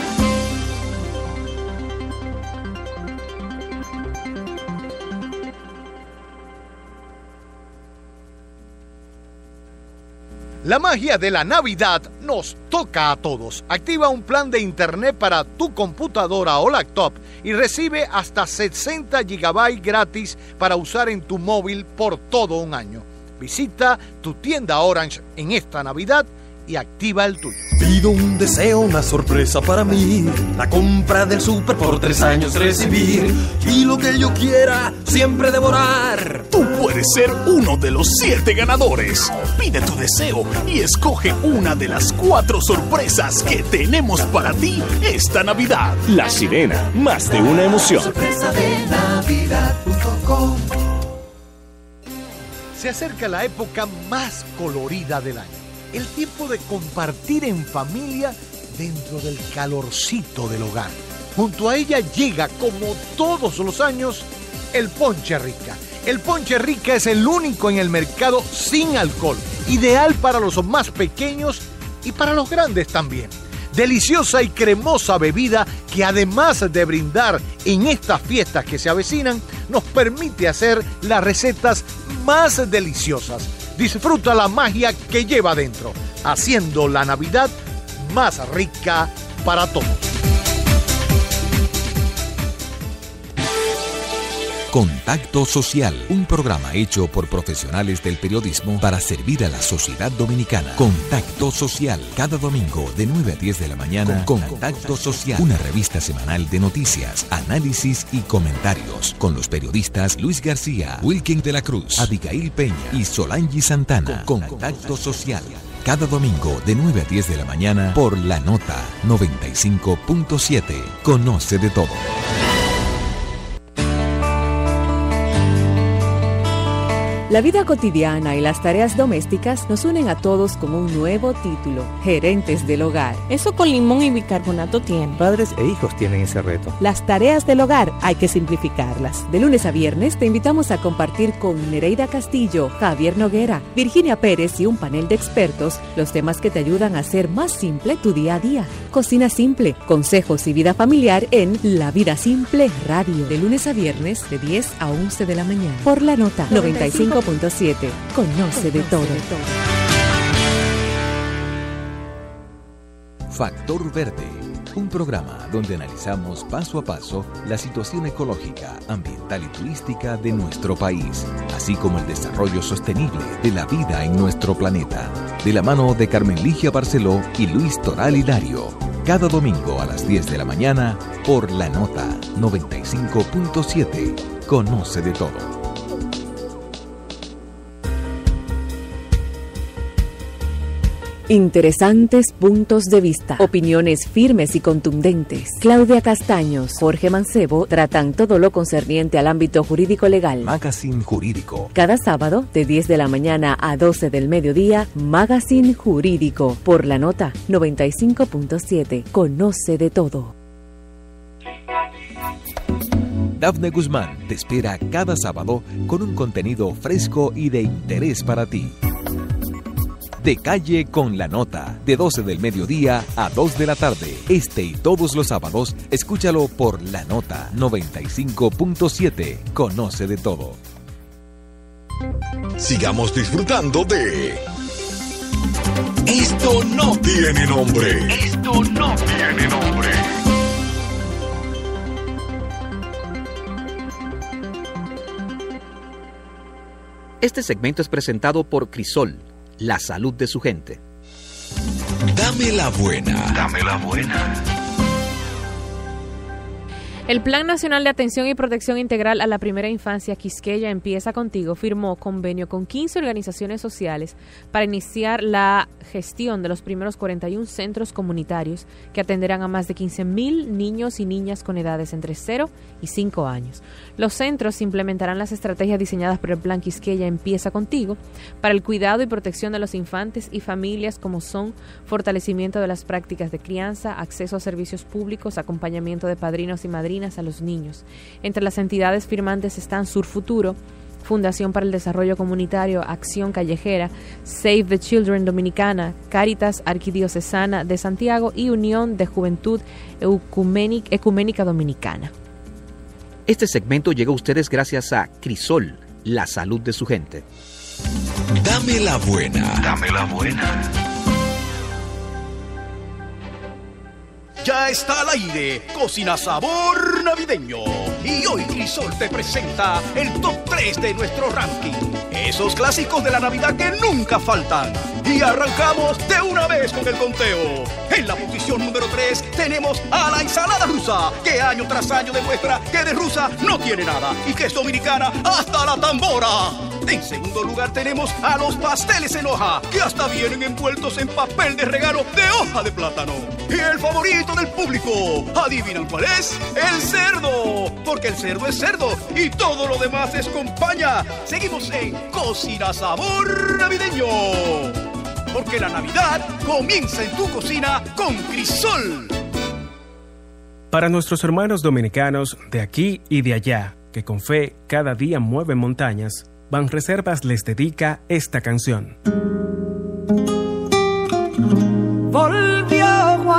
La magia de la Navidad nos toca a todos. Activa un plan de internet para tu computadora o laptop y recibe hasta 60 GB gratis para usar en tu móvil por todo un año. Visita tu tienda Orange en esta Navidad y activa el tuyo. Pido un deseo, una sorpresa para mí. La compra del súper por 3 años recibir. Y lo que yo quiera, siempre devorar. Tú puedes ser uno de los 7 ganadores. Pide tu deseo y escoge una de las 4 sorpresas que tenemos para ti esta Navidad. La Sirena, más de una emoción. Sorpresa de Navidad.com. Se acerca la época más colorida del año. El tiempo de compartir en familia dentro del calorcito del hogar. Junto a ella llega, como todos los años, el Ponche Rica. El Ponche Rica es el único en el mercado sin alcohol, ideal para los más pequeños y para los grandes también. Deliciosa y cremosa bebida que, además de brindar en estas fiestas que se avecinan, nos permite hacer las recetas más deliciosas. Disfruta la magia que lleva dentro, haciendo la Navidad más rica para todos. Contacto Social, un programa hecho por profesionales del periodismo para servir a la sociedad dominicana. Contacto Social, cada domingo de 9 a 10 de la mañana. Contacto Social, una revista semanal de noticias, análisis y comentarios, con los periodistas Luis García, Wilkin de la Cruz, Abigail Peña y Solange Santana. Contacto Social, cada domingo de 9 a 10 de la mañana por La Nota 95.7. Conoce de todo. La vida cotidiana y las tareas domésticas nos unen a todos con un nuevo título, Gerentes del Hogar. Eso con limón y bicarbonato tiene. Padres e hijos tienen ese reto. Las tareas del hogar hay que simplificarlas. De lunes a viernes te invitamos a compartir con Nereida Castillo, Javier Noguera, Virginia Pérez y un panel de expertos los temas que te ayudan a hacer más simple tu día a día. Cocina simple, consejos y vida familiar en La Vida Simple Radio. De lunes a viernes de 10 a 11 de la mañana. Por La Nota 95.7. Conoce de todo. Factor Verde, un programa donde analizamos paso a paso la situación ecológica, ambiental y turística de nuestro país, así como el desarrollo sostenible de la vida en nuestro planeta. De la mano de Carmen Ligia Barceló y Luis Toral Hilario. Cada domingo a las 10 de la mañana por La Nota 95.7. Conoce de todo. Interesantes puntos de vista, opiniones firmes y contundentes. Claudia Castaños, Jorge Mancebo tratan todo lo concerniente al ámbito jurídico legal. Magazine Jurídico. Cada sábado, de 10 de la mañana a 12 del mediodía, Magazine Jurídico, por La Nota 95.7. Conoce de todo. Dafne Guzmán te espera cada sábado con un contenido fresco y de interés para ti. De Calle con la Nota, de 12 del mediodía a 2 de la tarde. Este y todos los sábados, escúchalo por La Nota 95.7. Conoce de todo. Sigamos disfrutando de Esto no tiene nombre. Esto no tiene nombre. Este segmento es presentado por Crisol, la salud de su gente. Dame la buena. Dame la buena. El Plan Nacional de Atención y Protección Integral a la Primera Infancia, Quisqueya Empieza Contigo, firmó convenio con 15 organizaciones sociales para iniciar la gestión de los primeros 41 centros comunitarios que atenderán a más de 15.000 niños y niñas con edades entre 0 y 5 años. Los centros implementarán las estrategias diseñadas por el Plan Quisqueya Empieza Contigo para el cuidado y protección de los infantes y familias, como son fortalecimiento de las prácticas de crianza, acceso a servicios públicos, acompañamiento de padrinos y madrinas a los niños. Entre las entidades firmantes están Sur Futuro, Fundación para el Desarrollo Comunitario, Acción Callejera, Save the Children Dominicana, Cáritas Arquidiocesana de Santiago y Unión de Juventud Ecuménica Dominicana. Este segmento llega a ustedes gracias a Crisol, la salud de su gente. Dame la buena. Dame la buena. Ya está al aire, Cocina Sabor Navideño. Y hoy Crisol te presenta el top 3 de nuestro ranking. Esos clásicos de la Navidad que nunca faltan. Y arrancamos de una vez con el conteo. En la posición número 3 tenemos a la ensalada rusa, que año tras año demuestra que de rusa no tiene nada y que es dominicana hasta la tambora. En segundo lugar tenemos a los pasteles en hoja, que hasta vienen envueltos en papel de regalo de hoja de plátano. Y el favorito del público, ¿adivinan cuál es? El cerdo, porque el cerdo es cerdo y todo lo demás es compañía. Seguimos en Cocina Sabor Navideño, porque la Navidad comienza en tu cocina con Crisol. Para nuestros hermanos dominicanos de aquí y de allá, que con fe cada día mueven montañas, Banreservas les dedica esta canción. Volvió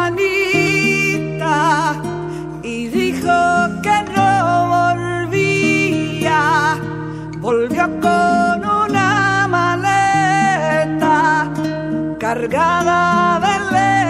Juanita y dijo que no volvía. Volvió con una maleta cargada de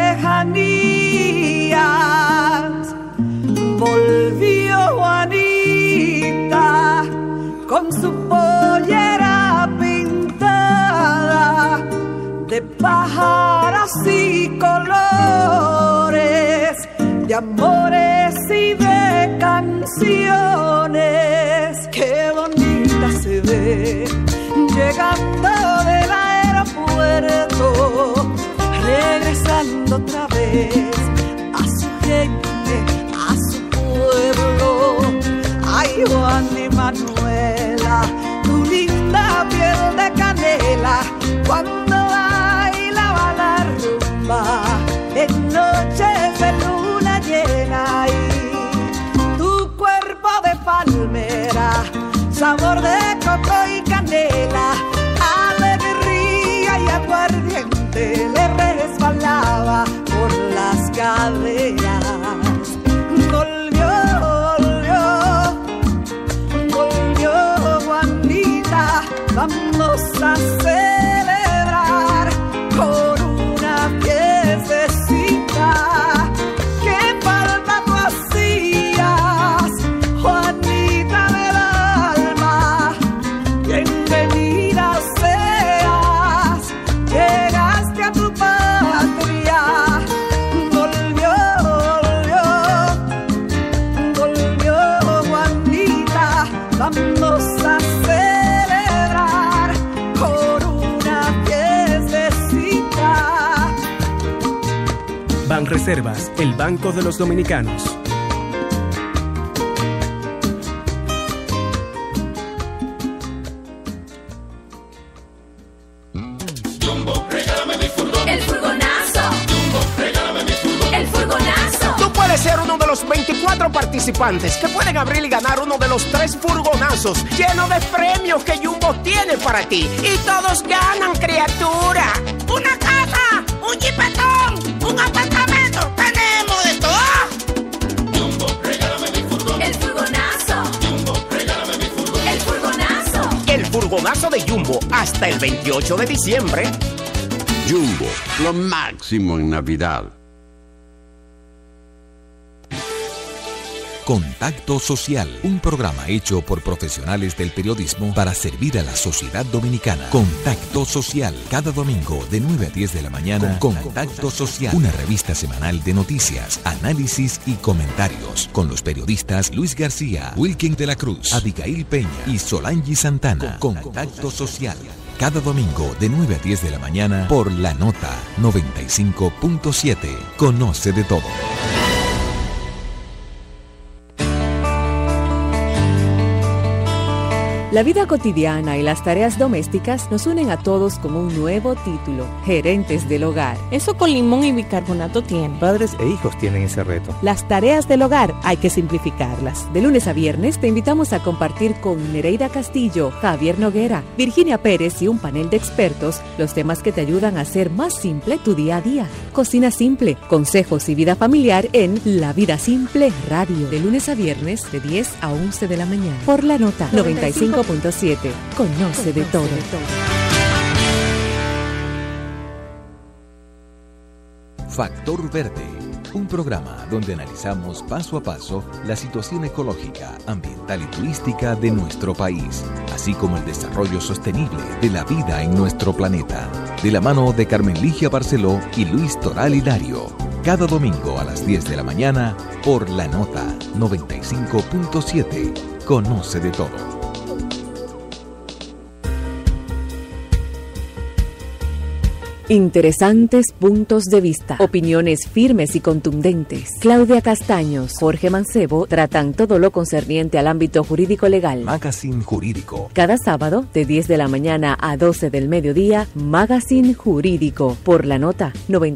lejanías. Volvió Juanita con su pollera pintada de pájaros y colores, de amores y de canciones. Qué bonita se ve llegando del aeropuerto, regresando otra vez a su gente, a su pueblo. Ay, Juan y Manuela, tu linda piel de canela, cuando bailaba la rumba en noches de luna llena. Y tu cuerpo de palmera, sabor de coco y canela, alegría y aguardiente le resbalaba por las caderas. Vamos a celebrar con una piececita. ¿Qué falta tú hacías, Juanita del alma? Bienvenida seas, llegaste a tu país. Banreservas, el Banco de los Dominicanos. Jumbo, regálame mi furgón. El furgonazo. Jumbo, regálame mi furgón. El furgonazo. Tú puedes ser uno de los 24 participantes que pueden abrir y ganar uno de los 3 furgonazos llenos de premios que Jumbo tiene para ti. Y todos ganan, criatura. Una casa, un jipetón, un apartamento. ¡Tenemos de todo! Jumbo, regálame mi furgón. El furgonazo. Jumbo, regálame mi furgón. El furgonazo. El furgonazo de Jumbo hasta el 28 de diciembre. Jumbo, lo máximo en Navidad. Contacto Social, un programa hecho por profesionales del periodismo para servir a la sociedad dominicana. Contacto Social, cada domingo de 9 a 10 de la mañana. Contacto Social, una revista semanal de noticias, análisis y comentarios, con los periodistas Luis García, Wilkin de la Cruz, Abigail Peña y Solange Santana. Contacto Social, cada domingo de 9 a 10 de la mañana por La Nota 95.7. Conoce de todo. La vida cotidiana y las tareas domésticas nos unen a todos con un nuevo título, Gerentes del Hogar. Eso con limón y bicarbonato tiene. Padres e hijos tienen ese reto. Las tareas del hogar hay que simplificarlas. De lunes a viernes te invitamos a compartir con Nereida Castillo, Javier Noguera, Virginia Pérez y un panel de expertos los temas que te ayudan a hacer más simple tu día a día. Cocina simple, consejos y vida familiar en La Vida Simple Radio. De lunes a viernes de 10 a 11 de la mañana. Por La Nota 95.7. Conoce de todo. Factor Verde, un programa donde analizamos paso a paso la situación ecológica, ambiental y turística de nuestro país, así como el desarrollo sostenible de la vida en nuestro planeta. De la mano de Carmen Ligia Barceló y Luis Toral Hilario. Cada domingo a las 10 de la mañana por La Nota 95.7. Conoce de todo. Interesantes puntos de vista, opiniones firmes y contundentes. Claudia Castaños, Jorge Mancebo tratan todo lo concerniente al ámbito jurídico legal. Magazine Jurídico. Cada sábado, de 10 de la mañana a 12 del mediodía, Magazine Jurídico, por La Nota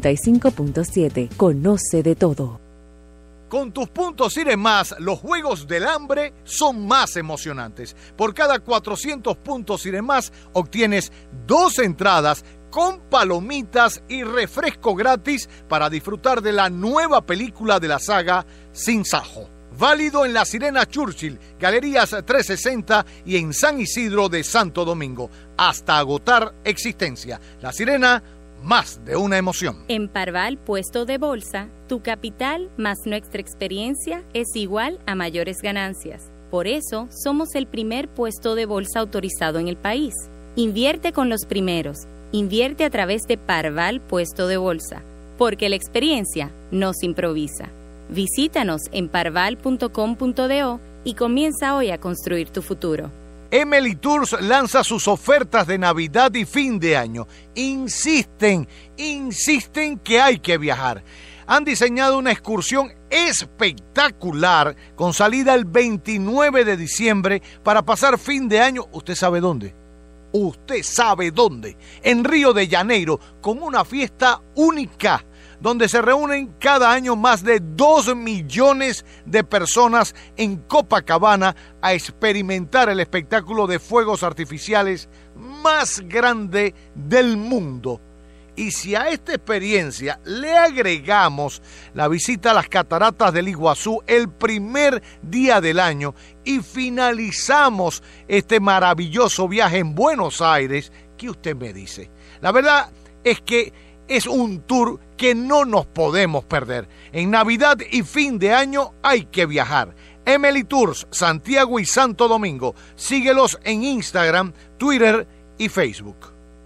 95.7. Conoce de todo. Con tus puntos Cire Más, los Juegos del Hambre son más emocionantes. Por cada 400 puntos Cire Más, obtienes 2 entradas con palomitas y refresco gratis para disfrutar de la nueva película de la saga Sin Sajo. Válido en La Sirena Churchill, Galerías 360 y en San Isidro de Santo Domingo, hasta agotar existencia. La Sirena, más de una emoción. En Parval Puesto de Bolsa, tu capital más nuestra experiencia es igual a mayores ganancias. Por eso, somos el primer puesto de bolsa autorizado en el país. Invierte con los primeros. Invierte a través de Parval Puesto de Bolsa, porque la experiencia no se improvisa. Visítanos en parval.com.do y comienza hoy a construir tu futuro. Emily Tours lanza sus ofertas de Navidad y fin de año. Insisten que hay que viajar. Han diseñado una excursión espectacular con salida el 29 de diciembre para pasar fin de año. ¿Usted sabe dónde? Usted sabe dónde. En Río de Janeiro, con una fiesta única, donde se reúnen cada año más de 2 millones de personas en Copacabana a experimentar el espectáculo de fuegos artificiales más grande del mundo. Y si a esta experiencia le agregamos la visita a las cataratas del Iguazú el primer día del año y finalizamos este maravilloso viaje en Buenos Aires, ¿qué usted me dice? La verdad es que es un tour que no nos podemos perder. En Navidad y fin de año hay que viajar. Emily Tours, Santiago y Santo Domingo. Síguelos en Instagram, Twitter y Facebook.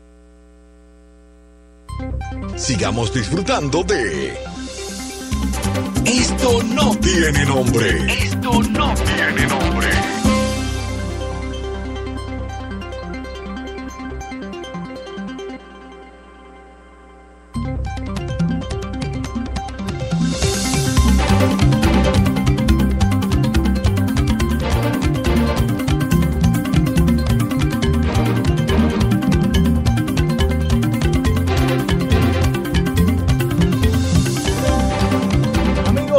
Sigamos disfrutando de Esto no tiene nombre. Esto no tiene nombre.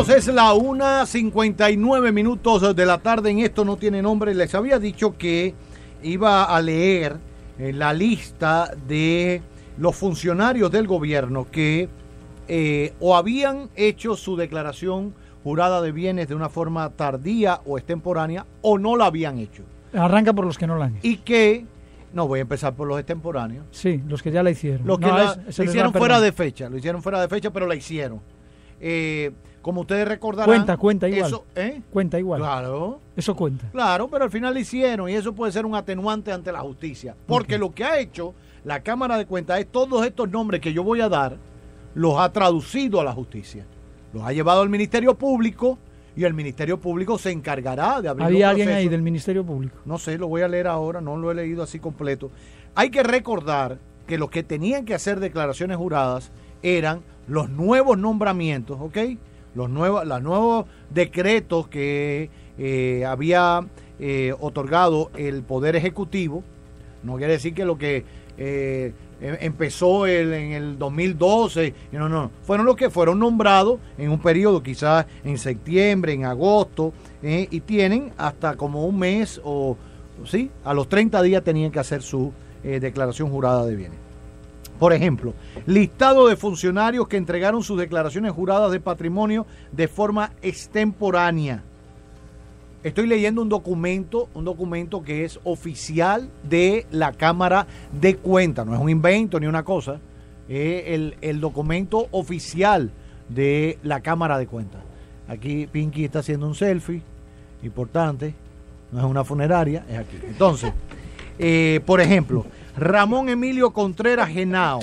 Amigos, es la 1:59 de la tarde en Esto No Tiene Nombre. Les había dicho que iba a leer la lista de los funcionarios del gobierno que o habían hecho su declaración jurada de bienes de una forma tardía o extemporánea o no la habían hecho. Arranca por los que no la han hecho. Y que, no voy a empezar por los extemporáneos. Sí, los que ya la hicieron. Los que lo hicieron fuera de fecha, pero la hicieron. Como ustedes recordarán. Cuenta igual. Eso, Cuenta igual. Claro. Eso cuenta. Claro, pero al final lo hicieron y eso puede ser un atenuante ante la justicia. Porque lo que ha hecho la Cámara de Cuentas es todos estos nombres que yo voy a dar, los ha traducido a la justicia. Los ha llevado al Ministerio Público y el Ministerio Público se encargará de abrir un proceso. ¿Había alguien ahí del Ministerio Público? No sé, lo voy a leer ahora, no lo he leído así completo. Hay que recordar que los que tenían que hacer declaraciones juradas eran los nuevos nombramientos, ¿ok? Los nuevos decretos que había otorgado el Poder Ejecutivo. No quiere decir que lo que empezó en el 2012, no. Fueron los que fueron nombrados en un periodo, quizás en septiembre, en agosto, y tienen hasta como un mes sí, a los 30 días tenían que hacer su declaración jurada de bienes. Por ejemplo, listado de funcionarios que entregaron sus declaraciones juradas de patrimonio de forma extemporánea. Estoy leyendo un documento que es oficial de la Cámara de Cuentas. No es un invento ni una cosa. Es el documento oficial de la Cámara de Cuentas. Aquí Pinky está haciendo un selfie. Importante. No es una funeraria, es aquí. Entonces, por ejemplo, Ramón Emilio Contreras Genao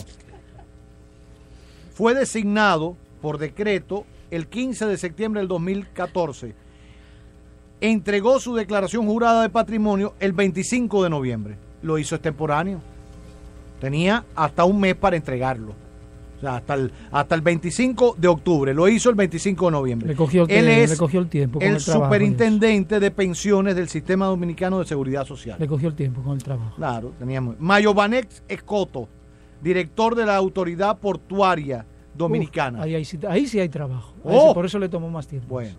fue designado por decreto el 15 de septiembre del 2014. Entregó su declaración jurada de patrimonio el 25 de noviembre. Lo hizo extemporáneo. Tenía hasta un mes para entregarlo. O sea, hasta el 25 de octubre. Lo hizo el 25 de noviembre. Le cogió el tiempo con el trabajo. Superintendente de pensiones del Sistema Dominicano de Seguridad Social. Le cogió el tiempo con el trabajo. Claro, teníamos. Mayobanex Escoto, director de la Autoridad Portuaria Dominicana. Ahí sí hay trabajo. Por eso le tomó más tiempo. Bueno.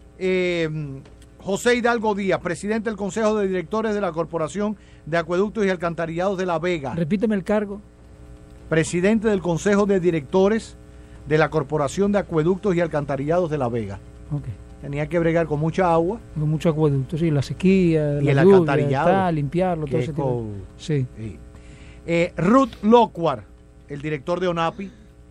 José Hidalgo Díaz, presidente del Consejo de Directores de la Corporación de Acueductos y Alcantarillados de La Vega. Repíteme el cargo. Presidente del Consejo de Directores de la Corporación de Acueductos y Alcantarillados de La Vega. Okay. Tenía que bregar con mucha agua. Con mucho acueducto, sí, la sequía, y la el lluvia, alcantarillado. Limpiarlo, todo ese tipo. Sí. Ruth Locuar, el director de ONAPI.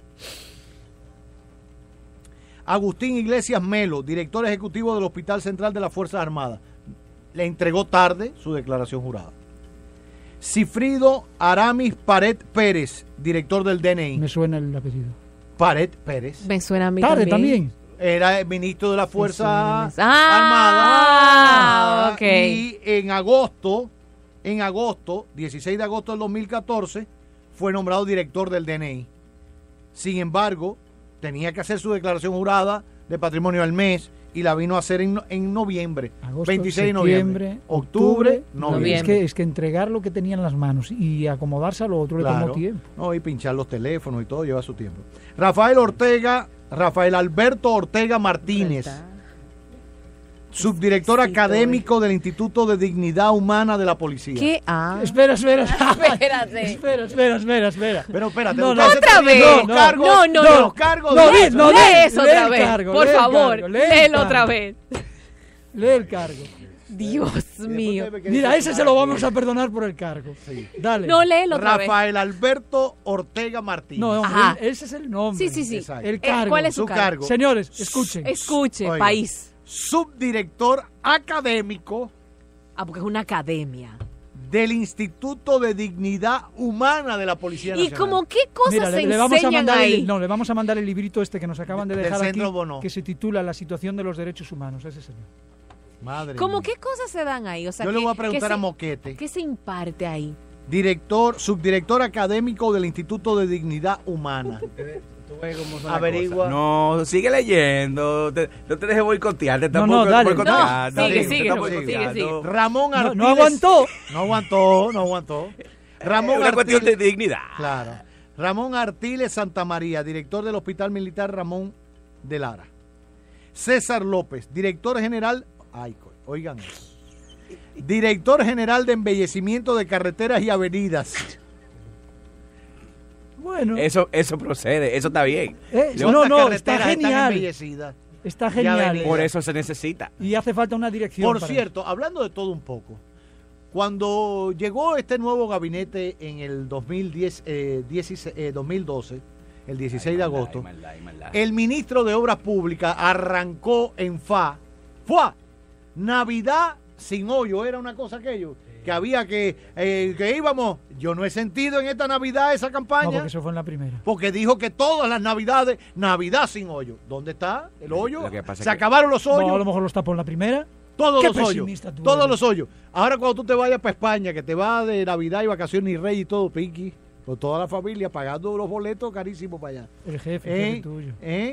Agustín Iglesias Melo, director ejecutivo del Hospital Central de las Fuerzas Armadas. Le entregó tarde su declaración jurada. Cifrido Aramis Pared Pérez, director del DNI. Me suena el apellido. Pared Pérez. Me suena a mí tarde también. Era el ministro de la Fuerza Armada. Ok. Y en agosto, 16 de agosto del 2014, fue nombrado director del DNI. Sin embargo, tenía que hacer su declaración jurada de patrimonio al mes y la vino a hacer en noviembre. Agosto, 26 de noviembre. Octubre, noviembre. Es que entregar lo que tenía en las manos y acomodarse a lo otro le tomó tiempo. No, y pinchar los teléfonos y todo lleva su tiempo. Rafael Alberto Ortega Martínez, subdirector académico del Instituto de Dignidad Humana de la Policía. ¿Qué? Espera. Espérate. Pero espérate. ¿Otra vez? No. Los cargos. Lee eso otra vez. Por favor, léelo otra vez. Lee el cargo. Dios mío. Mira, ese se lo vamos a perdonar por el cargo. Sí. Dale. No, léelo otra vez. Rafael Alberto Ortega Martínez. No, ese es el nombre. Sí. El cargo. ¿Cuál es su cargo? Señores, escuchen. Escuche, Oiga. país. Subdirector académico. Porque es una academia. Del Instituto de Dignidad Humana de la Policía Nacional. ¿Y como qué cosas Mira, se le vamos a enseñan mandar ahí? le vamos a mandar el librito este que nos acaban de dejar aquí, Bono, que se titula La situación de los derechos humanos. Ese señor. Madre ¿Cómo mía. qué cosas se dan ahí? O sea, yo le voy a preguntar a Moquete. ¿Qué se imparte ahí? Subdirector académico del Instituto de Dignidad Humana. Averigua. No, sigue leyendo. No te dejes boicotearte tampoco. No, dale. Sigue. Ramón Artiles. No aguantó. Ramón una cuestión de dignidad. Claro. Ramón Artiles Santamaría, director del Hospital Militar Ramón de Lara. César López, director general, oigan eso, director general de embellecimiento de carreteras y avenidas. Bueno. Eso procede, eso está bien. Está genial. Está genial. Por eso se necesita. Y hace falta una dirección. Por cierto, hablando de todo un poco, cuando llegó este nuevo gabinete en el 2012, el 16 de agosto, el ministro de Obras Públicas arrancó en Navidad sin hoyo, era una cosa aquello, que había que íbamos. Yo no he sentido en esta Navidad esa campaña. No, porque eso fue en la primera. Porque dijo que todas las Navidades, Navidad sin hoyo. ¿Dónde está el hoyo? Se acabaron los hoyos. No, a lo mejor los tapó en la primera. Todos los hoyos. Ahora cuando tú te vayas para España, que te vas de Navidad y vacaciones y Rey y todo, Piqui, con toda la familia pagando los boletos carísimos para allá. El jefe tuyo.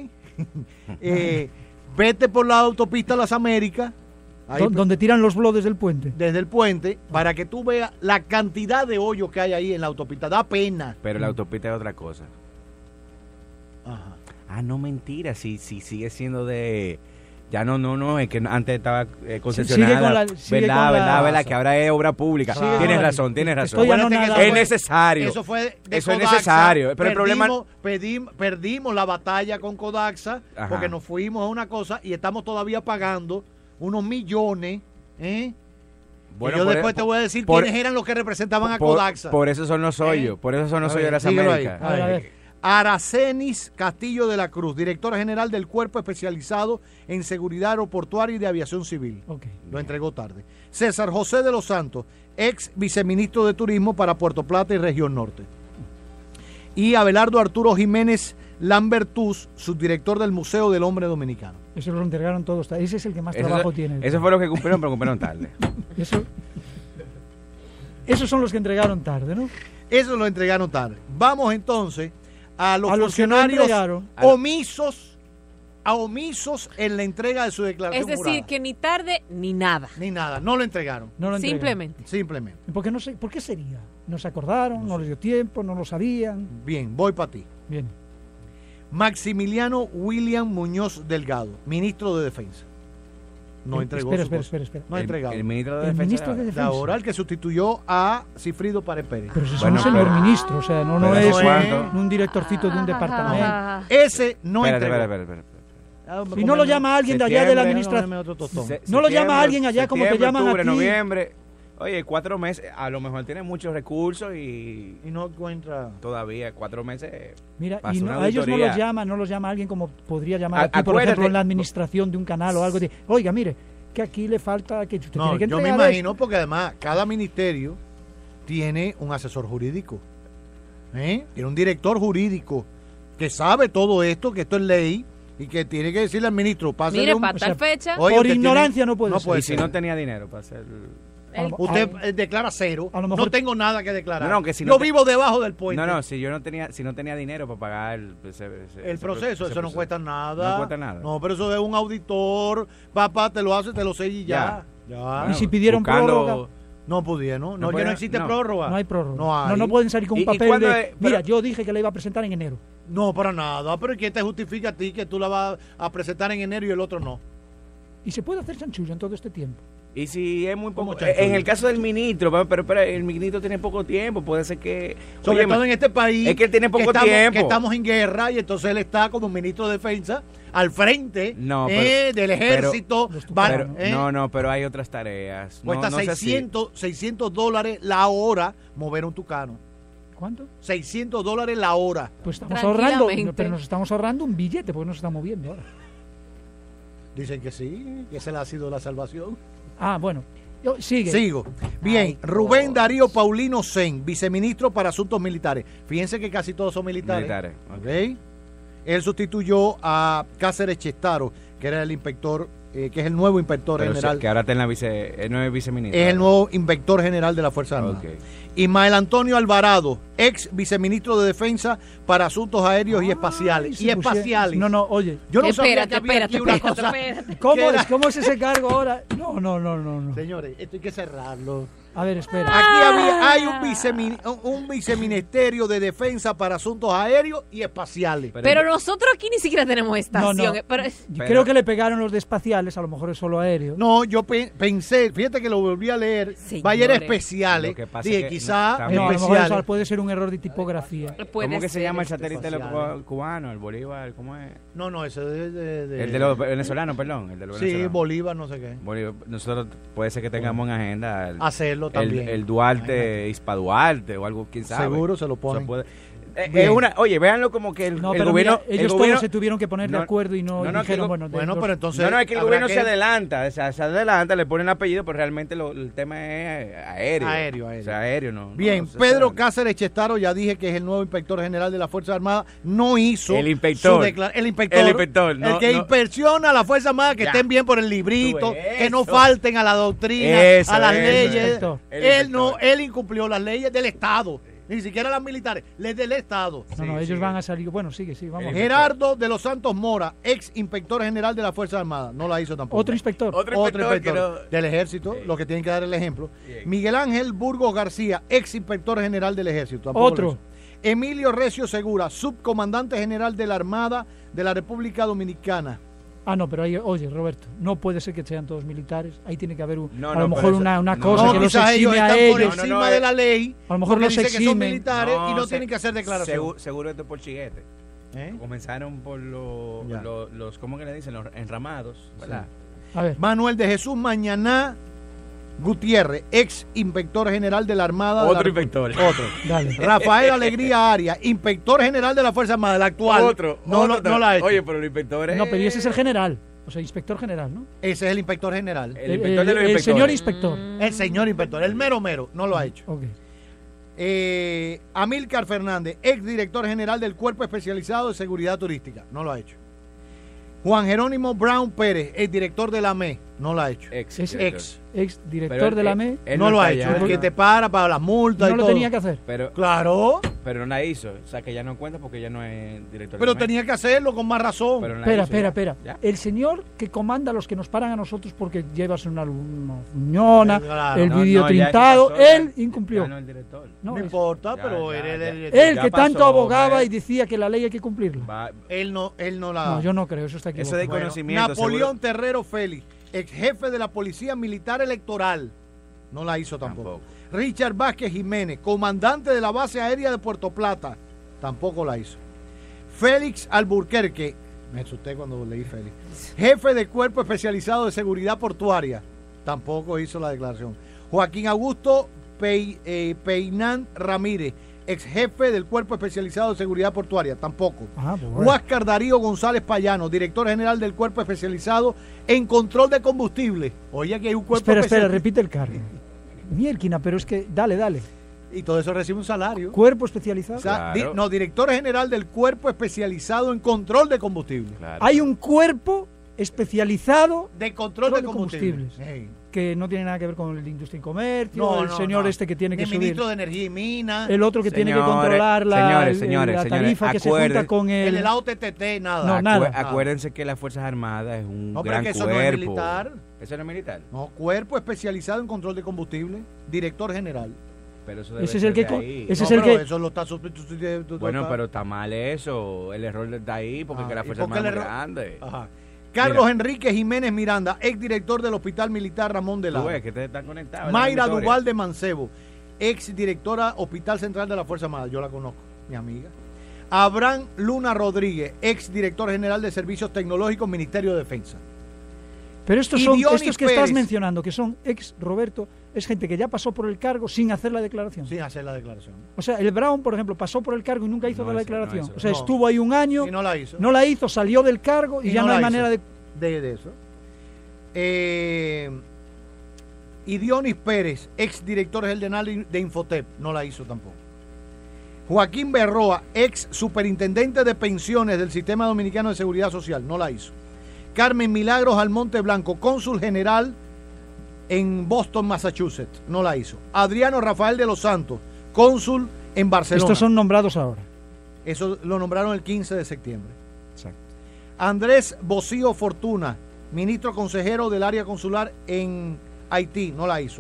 Vete por la autopista Las Américas. Donde tiran los blogs desde el puente. Desde el puente, para que tú veas la cantidad de hoyos que hay ahí en la autopista. Da pena. Pero la autopista es otra cosa. Ajá. No, mentira. Si sigue siendo de... Ya no, es que antes estaba concesionada. ¿Verdad? Que ahora es obra pública. Tienes razón. Es necesario. Eso fue de Eso Codaxa. Es necesario. Pero el problema... Perdimos la batalla con Codaxa. Ajá. Porque nos fuimos a una cosa y estamos todavía pagando unos millones. Bueno, yo después te voy a decir quiénes eran los que representaban a Codaxa. Por eso son los hoyos. Por eso son los hoyos de las Américas. A ver. Aracenis Castillo de la Cruz, directora general del Cuerpo Especializado en Seguridad Aeroportuaria y de Aviación Civil. Lo entregó tarde. César José de los Santos, ex viceministro de Turismo para Puerto Plata y Región Norte. Y Abelardo Arturo Jiménez Lambertus, subdirector del Museo del Hombre Dominicano. Eso lo entregaron todos. Ese es el que más trabajo tiene. Eso fue lo que cumplieron, pero cumplieron tarde. Esos son los que entregaron tarde, ¿no? Esos lo entregaron tarde. Vamos entonces a los funcionarios omisos en la entrega de su declaración jurada. Es decir, que ni tarde ni nada. Ni nada, no lo entregaron. Simplemente. ¿Por qué sería? ¿No se acordaron? ¿No les dio tiempo? ¿No lo sabían? Bien, voy para ti. Bien. Maximiliano William Muñoz Delgado, ministro de Defensa. No entregó. Espera. No ha entregado. El ministro de Defensa. De ahora, el que sustituyó a Cifrido Párez Pérez. Pero si es un señor ministro, o sea, no es un directorcito de un departamento. Ese no entregó. Espera. Y no lo llama alguien de allá de la administración. No lo llama alguien allá como te llaman octubre, a ti. Noviembre. Oye, 4 meses, a lo mejor tiene muchos recursos y no encuentra todavía 4 meses. Mira, y a ellos no los llama alguien como podría llamar aquí, por ejemplo, en la administración de un canal o algo de, oiga, mire, que aquí le falta que usted tiene que entregar. Yo me imagino porque además cada ministerio tiene un asesor jurídico, tiene un director jurídico que sabe todo esto, que esto es ley y que tiene que decirle al ministro, mire, para tal fecha. Oye, por ignorancia no puede ser. Y si no tenía dinero para hacer... Usted declara cero. A lo mejor no tengo nada que declarar. Yo vivo debajo del puente. Si no tenía dinero para pagar el proceso, eso no cuesta nada. No cuesta nada. No, pero eso es un auditor, papá, te lo hace, te lo sella y ya. Y si pidieron prórroga, no pudieron, no, ya no existe prórroga. No hay prórroga. No pueden salir con un papel de, mira, yo dije que la iba a presentar en enero. No, para nada, pero ¿qué te justifica a ti que tú la vas a presentar en enero y el otro no? Y se puede hacer chanchullo en todo este tiempo. Y si es muy poco, en el caso del ministro, pero el ministro tiene poco tiempo, puede ser que... Sobre todo en este país, es que él tiene poco tiempo. Que estamos en guerra y entonces él está como ministro de Defensa al frente del ejército. Pero hay otras tareas. Cuesta $600 la hora mover un tucano. ¿Cuánto? $600 la hora. Pues estamos ahorrando, pero nos estamos ahorrando un billete porque nos está moviendo ahora. Dicen que sí, que esa ha sido la salvación. Bueno. Sigo. Bien, Rubén Darío Paulino Sen, viceministro para Asuntos Militares. Fíjense que casi todos son militares. ¿Okay? Él sustituyó a Cáceres Chestaro, que era el inspector, que es el nuevo inspector general. Que ahora está en la el nuevo viceministro. Es el nuevo inspector general de la Fuerza Armada. Ismael Antonio Alvarado, ex viceministro de Defensa para Asuntos Aéreos y Espaciales. No, oye. Yo no sabía que había aquí una cosa. ¿Cómo es ese cargo ahora? No. Señores, esto hay que cerrarlo. A ver, espera. Aquí hay un viceministerio de defensa para asuntos aéreos y espaciales. Pero nosotros aquí ni siquiera tenemos estación. No. Yo creo que le pegaron los de espaciales, a lo mejor es solo aéreo. No, yo pensé, fíjate que lo volví a leer, va a ir especiales. Dije, quizá a lo mejor eso puede ser un error de tipografía. ¿Cómo que se llama el satélite cubano? ¿El Bolívar? ¿Cómo es? No, ese es el de los venezolanos, perdón. El de los venezolanos. Sí, Bolívar, no sé qué. Bolívar. Nosotros puede ser que tengamos en agenda hacerlo también. El Duarte, Ispa Duarte o algo, quién sabe. Seguro se lo ponen. Oye, véanlo como que el gobierno... Mira, ellos todos se tuvieron que poner de acuerdo y no dijeron, pero entonces... No, es que el gobierno se adelanta, se adelanta, le ponen apellido, pero realmente el tema es aéreo. O sea, aéreo, no. Bien, Pedro Cáceres Chestaro, ya dije que es el nuevo inspector general de la Fuerza Armada, no hizo... El inspector. El inspector. El que inspecciona a la Fuerza Armada, que estén bien por el librito, que no falten a la doctrina, a las leyes. Él incumplió las leyes del Estado. Ni siquiera las militares, les del Estado. No, ellos van a salir. Bueno, sigue, vamos. Gerardo de los Santos Mora, ex inspector general de la Fuerza Armada, no la hizo tampoco. Otro inspector del Ejército, los que tienen que dar el ejemplo. Miguel Ángel Burgos García, ex inspector general del Ejército. Otro. Emilio Recio Segura, subcomandante general de la Armada de la República Dominicana. No, pero ahí, oye, Roberto, no puede ser que sean todos militares. Ahí tiene que haber a lo mejor una cosa que los exime a ellos. Por encima de la ley. A lo mejor los eximen. Que son militares y no tienen que hacer declaración. Seguro esto por chiguete. Comenzaron por los ¿cómo que le dicen? Los enramados, ¿verdad? Sí. A ver. Manuel de Jesús Mañaná Gutiérrez, ex inspector general de la Armada. Otro inspector. Otro. Dale. Rafael Alegría Arias, inspector general de la Fuerza Armada, el actual. Otro. No la ha hecho. Oye, pero el inspector es... No, pero ese es el general. O sea, inspector general, ¿no? Ese es el inspector general. El inspector de los inspectores. El señor inspector. El señor inspector. El mero. No lo ha hecho. Ok. Amílcar Fernández, ex director general del Cuerpo Especializado de Seguridad Turística. No lo ha hecho. Juan Jerónimo Brown Pérez, el director de la ME, no lo ha hecho. Ex director de la ME. No lo ha hecho. El que te para las multas y todo. No lo tenía que hacer. Claro. Pero no la hizo. O sea, que ya no cuenta porque ya no es director de la ME. Pero tenía que hacerlo con más razón. Espera. El señor que comanda a los que nos paran a nosotros porque llevas una uñona, el vídeo trintado, él incumplió. No, el director. No importa, pero él que tanto abogaba y decía que la ley hay que cumplirla. Él no la... No, yo no creo, eso está equivocado. Ese de conocimiento. Napoleón Terrero Félix, ex jefe de la Policía Militar Electoral, no la hizo tampoco. Richard Vázquez Jiménez, comandante de la base aérea de Puerto Plata, tampoco la hizo. Félix Alburquerque, me asusté cuando leí Félix, jefe de Cuerpo Especializado de Seguridad Portuaria, tampoco hizo la declaración. Joaquín Augusto Peinán Ramírez, ex jefe del Cuerpo Especializado de Seguridad Portuaria, tampoco. Huáscar Darío González Payano, director general del Cuerpo Especializado en Control de Combustible. Oye, que hay un cuerpo Espera, repite el cargo. Mierquina, pero es que, dale. Y todo eso recibe un salario. ¿Cuerpo especializado? O sea, director general del Cuerpo Especializado en Control de Combustible. Claro. Hay un cuerpo especializado de control de combustibles. Que no tiene nada que ver con el industria y comercio, señor este que tiene que subir. El ministro de Energía y Minas. El otro que tiene que controlar la tarifa que se junta con el helado TTT, nada. Nada. Acuérdense que las Fuerzas Armadas es un gran cuerpo. No es militar. ¿Eso no es militar? No, Cuerpo Especializado en Control de Combustible, director general. Pero eso debe ese ser es el que ahí. Eso lo está sustituyendo. Bueno, pero está mal eso. El error está ahí porque la fuerza es más grande. Ajá. Carlos Enrique Jiménez Miranda, ex director del Hospital Militar Ramón de Lara. Que te están conectados. Mayra Duval de Mancebo, ex directora Hospital Central de la Fuerza Armada. Yo la conozco, mi amiga. Abraham Luna Rodríguez, ex director general de Servicios Tecnológicos, Ministerio de Defensa. Pero estos que estás mencionando, que son ex Roberto, es gente que ya pasó por el cargo sin hacer la declaración. Sin hacer la declaración. O sea, el Brown, por ejemplo, pasó por el cargo y nunca hizo la declaración. O sea, estuvo ahí un año. Y no la hizo. No la hizo, salió del cargo y ya no hay manera de eso. Idionis Pérez, ex director general de Infotep, no la hizo tampoco. Joaquín Berroa, ex superintendente de pensiones del Sistema Dominicano de Seguridad Social, no la hizo. Carmen Milagros Almonte Blanco, cónsul general en Boston, Massachusetts, no la hizo. Adriano Rafael de los Santos, cónsul en Barcelona. Estos son nombrados ahora. Eso lo nombraron el 15 de septiembre. Exacto. Andrés Bocío Fortuna, ministro consejero del área consular en Haití, no la hizo.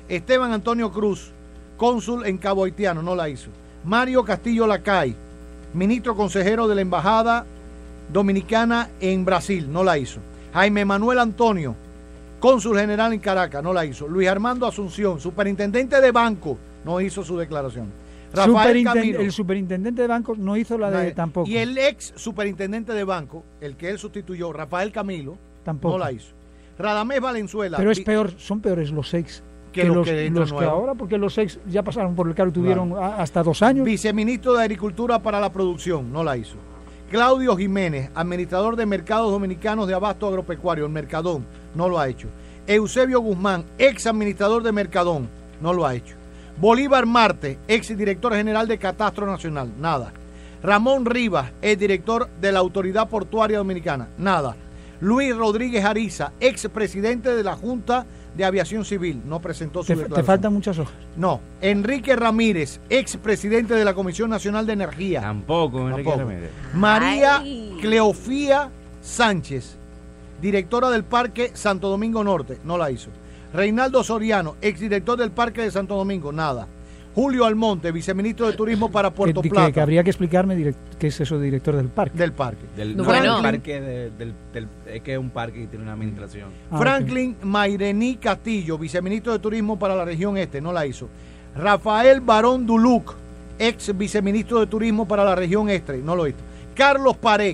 Esteban Antonio Cruz, cónsul en Cabo Haitiano, no la hizo. Mario Castillo Lacay, ministro consejero de la Embajada Dominicana en Brasil, no la hizo. Jaime Manuel Antonio, cónsul general en Caracas, no la hizo. Luis Armando Asunción, superintendente de banco, no hizo su declaración. Rafael Camilo, el superintendente de bancos no hizo la de tampoco. Y el ex superintendente de banco, el que él sustituyó, Rafael Camilo, tampoco no la hizo. Radamés Valenzuela. Pero es peor, son peores los ex que los que ahora, porque los ex ya pasaron por el cargo y tuvieron hasta 2 años. Viceministro de Agricultura para la Producción, no la hizo. Claudio Jiménez, administrador de Mercados Dominicanos de Abasto Agropecuario, el Mercadón, no lo ha hecho. Eusebio Guzmán, ex administrador de Mercadón, no lo ha hecho. Bolívar Marte, ex director general de Catastro Nacional, nada. Ramón Rivas, ex director de la Autoridad Portuaria Dominicana, nada. Luis Rodríguez Ariza, ex presidente de la Junta de Aviación Civil, no presentó su declaración. ¿Te faltan muchas hojas? No. Enrique Ramírez, ex presidente de la Comisión Nacional de Energía. Tampoco, Enrique Ramírez. María Cleofía Sánchez, directora del Parque Santo Domingo Norte, no la hizo. Reinaldo Soriano, exdirector del Parque de Santo Domingo, nada. Julio Almonte, viceministro de Turismo para Puerto Plata. Que habría que explicarme qué es eso de director del parque. Del parque. Del parque es que es un parque y tiene una administración. Franklin Mairení Castillo, viceministro de Turismo para la región este, no la hizo. Rafael Barón Duluc, ex viceministro de Turismo para la región este, no lo hizo. Carlos Pared.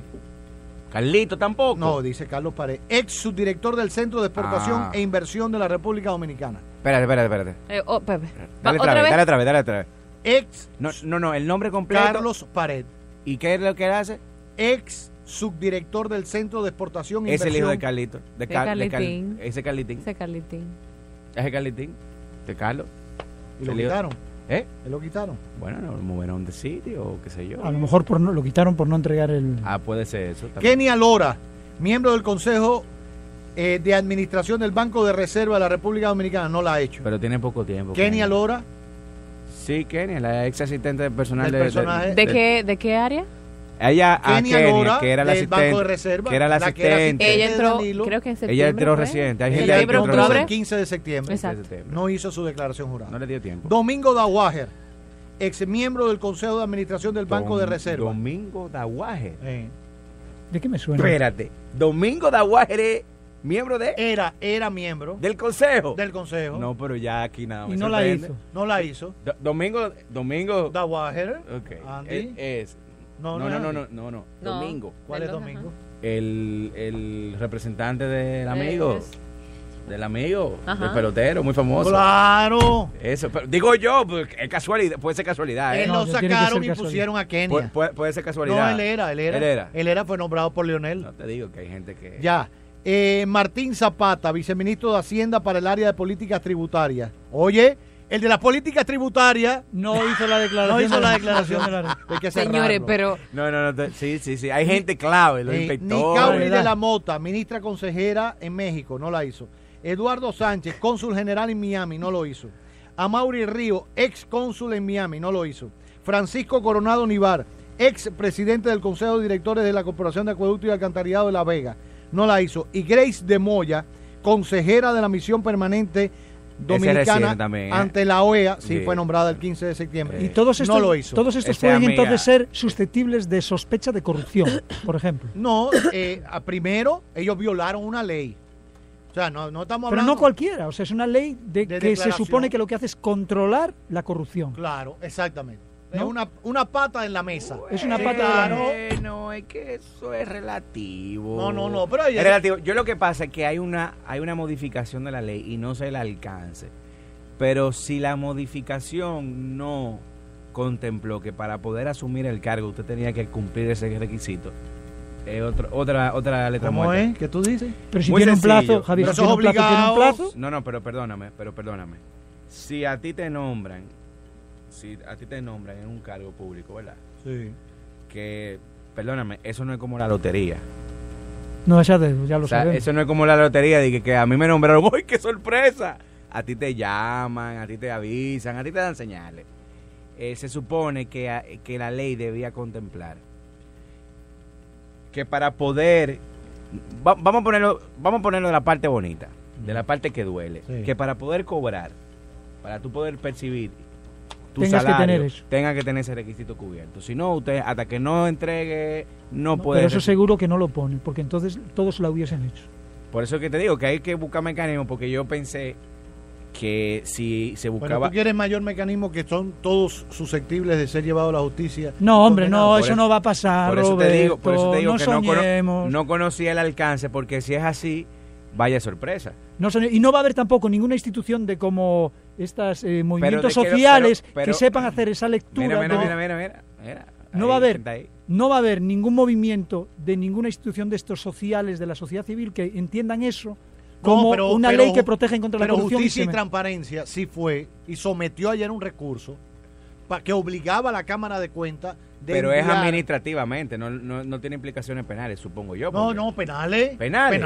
Carlito tampoco. No, dice Carlos Pared, ex subdirector del Centro de Exportación e Inversión de la República Dominicana. Espérate. Pepe. Dale otra vez. Ex. No, el nombre completo. Carlos Pared. ¿Y qué es lo que él hace? Ex subdirector del Centro de Exportación e Inversión. Es el hijo de Carlito. Carlitín. Ese Carlitín. Ese Carlitín. Ese Carlitín. De Carlos. ¿Y lo quitaron? ¿Eh? ¿Lo quitaron? Bueno, no movieron de sitio o qué sé yo. A lo mejor lo quitaron por no entregar el... Puede ser eso también. Kenia Lora, miembro del Consejo de Administración del Banco de Reserva de la República Dominicana, no la ha hecho. Pero tiene poco tiempo. Kenia Lora. Sí, Kenia, la ex asistente de personal ¿De qué área? Ella Kenia Lora, que era la asistente, Banco de Reserva, que era la asistente. Ella entró, creo que en septiembre. Ella entró reciente. Ella entró el 15 de septiembre. Exacto. No hizo su declaración jurada. No le dio tiempo. Domingo Dawager, ex miembro del Consejo de Administración del Banco de Reserva. Domingo Dawager. ¿De qué me suena? Espérate. Domingo Dawager es miembro de... Era miembro. ¿Del Consejo? Del Consejo. No, pero ya aquí nada más. Y no la hizo. No la hizo. Domingo Dawager. Ok. Andy. No. Domingo. ¿Cuál es Domingo? El representante del amigo. Del amigo, Ajá. del pelotero, muy famoso. ¡Claro! Eso, pero digo yo, es casualidad, puede ser casualidad. Él lo sacaron y pusieron a Kenia. Puede ser casualidad. No, él era, fue nombrado por Lionel. No te digo que hay gente que... Ya. Martín Zapata, viceministro de Hacienda para el área de políticas tributarias. Oye, el de las políticas tributarias no hizo la declaración. No hizo la declaración. Señores, pero... No, sí. Hay gente clave, los inspectores. Nicauri de la Mota, ministra consejera en México, no la hizo. Eduardo Sánchez, cónsul general en Miami, no lo hizo. Amaury Río, ex cónsul en Miami, no lo hizo. Francisco Coronado Nivar, ex presidente del Consejo de Directores de la Corporación de Acueducto y Alcantarillado de La Vega, no la hizo. Y Grace de Moya, consejera de la Misión Permanente Dominicana también, ante la OEA, sí, fue nombrada el 15 de septiembre. Y todos estos, no lo hizo. Todos estos pueden entonces ser susceptibles de sospecha de corrupción, por ejemplo. No, primero, ellos violaron una ley. O sea, no estamos hablando... Pero no cualquiera, o sea, es una ley de que se supone que lo que hace es controlar la corrupción. Claro, exactamente. ¿No? Es una pata en la mesa. Es una pata No, es que eso es relativo. No, pero... Es relativo. Yo lo que pasa es que hay una modificación de la ley y no sé el alcance. Pero si la modificación no contempló que para poder asumir el cargo usted tenía que cumplir ese requisito, otra letra ¿Cómo muerta. es? ¿Qué tú dices? Pero si tiene un plazo, Javier, si tiene un plazo. No, pero perdóname. Si a ti te nombran en un cargo público, ¿verdad? Sí. Que, perdóname, eso no es como la lotería. No, ya lo sabemos. Eso no es como la lotería de que a mí me nombraron, ¡uy, qué sorpresa! A ti te llaman, a ti te avisan, a ti te dan señales. Se supone que la ley debía contemplar que para poder, vamos a ponerlo de la parte bonita, de la parte que duele, que para poder cobrar para tú poder percibir tu Tengas salario, que tener eso. tenga que tener ese requisito cubierto. Si no, usted hasta que no entregue, no puede. Pero eso seguro que no lo pone, porque entonces todos lo hubiesen hecho. Por eso que te digo que hay que buscar mecanismos, porque yo pensé que si se buscaba... Pero tú quieres mayor mecanismo que son todos susceptibles de ser llevados a la justicia. No, hombre, no, eso no va a pasar, por eso te digo no que soñemos. no conocía el alcance, porque si es así, vaya sorpresa. Y no va a haber tampoco ninguna institución de como estas movimientos sociales que sepan hacer esa lectura. Mira. No va a haber ningún movimiento de ninguna institución de estos sociales de la sociedad civil que entiendan eso como una ley que protege contra la corrupción. Pero Justicia y Transparencia sí fue y sometió ayer un recurso que obligaba a la Cámara de Cuentas de pero es administrativamente, no tiene implicaciones penales, supongo yo. Penales.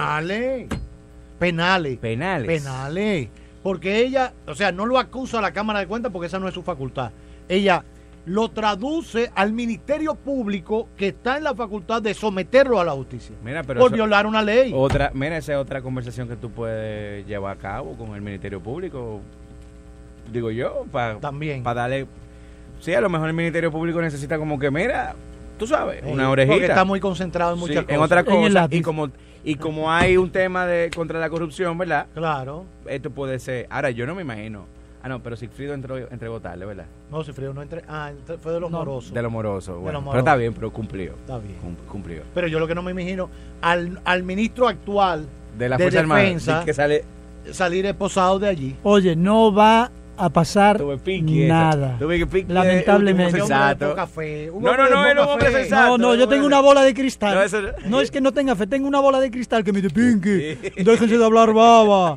Porque ella, o sea, no lo acusa a la Cámara de Cuentas porque esa no es su facultad. Ella lo traduce al Ministerio Público, que está en la facultad de someterlo a la justicia por violar una ley. Esa es otra conversación que tú puedes llevar a cabo con el Ministerio Público, digo yo, para darle... Sí, a lo mejor el Ministerio Público necesita como que, tú sabes, una orejita. Porque está muy concentrado en muchas cosas. En otras cosas, y como hay un tema contra la corrupción, ¿verdad? Claro. Esto puede ser... Ahora, yo no me imagino... pero Sigfrido entregó tarde, ¿verdad? No, Sigfrido no fue de los morosos. De los morosos, bueno. Pero está bien, pero cumplió. Está bien. Cumplió. Pero yo lo que no me imagino, al ministro actual de la Fuerza Armada, que salir esposado de allí. Oye, no va a pasar nada. Lamentablemente. No, yo tengo una bola de cristal. No es que no tenga fe, tengo una bola de cristal que me dice, Pinky, déjense de hablar baba.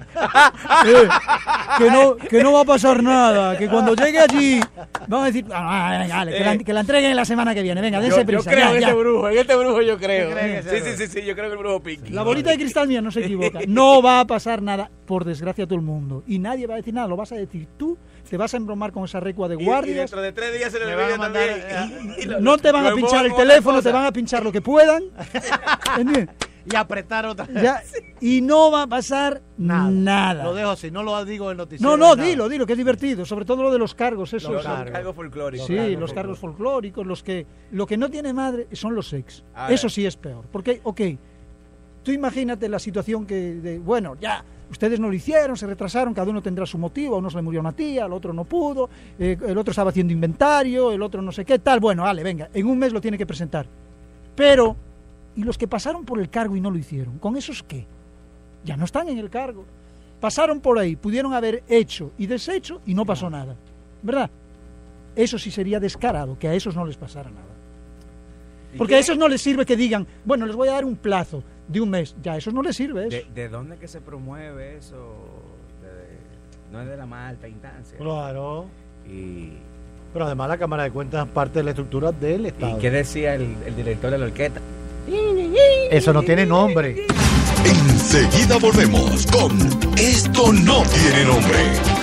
Que no va a pasar nada. Que cuando llegue allí, van a decir, que la entreguen la semana que viene. Venga, dense prisa. Yo creo en este brujo yo creo. Sí, yo creo que el brujo Pinky. La bolita de cristal mía no se equivoca. No va a pasar nada, por desgracia, a todo el mundo. Y nadie va a decir nada, lo vas a decir tú. Te vas a embromar con esa recua de guardias. Y dentro de 3 días se le van a mandar. No te van a pinchar el teléfono, te van a pinchar lo que puedan. Y apretar otra vez. Y no va a pasar nada. Lo dejo así, no lo digo en noticiero. No, dilo, que es divertido. Sobre todo lo de los cargos. Los cargos folclóricos. Sí, los cargos folclóricos. Lo que no tiene madre son los ex. Eso sí es peor. Porque, tú imagínate la situación ustedes no lo hicieron, se retrasaron, cada uno tendrá su motivo, a uno se le murió una tía, al otro no pudo, el otro estaba haciendo inventario, el otro no sé qué, tal, venga, en un mes lo tiene que presentar. Pero, ¿y los que pasaron por el cargo y no lo hicieron? ¿Con esos qué? Ya no están en el cargo. Pasaron por ahí, pudieron haber hecho y deshecho y no pasó nada, ¿verdad? Eso sí sería descarado, que a esos no les pasara nada. Porque a esos no les sirve que digan, les voy a dar un plazo de un mes. Ya, a esos no les sirve eso. ¿De dónde que se promueve eso? No es de la más alta instancia. Claro. Pero además la Cámara de Cuentas es parte de la estructura del Estado. ¿Y qué decía el director de la orquesta? Eso no tiene nombre. Enseguida volvemos con Esto no tiene nombre.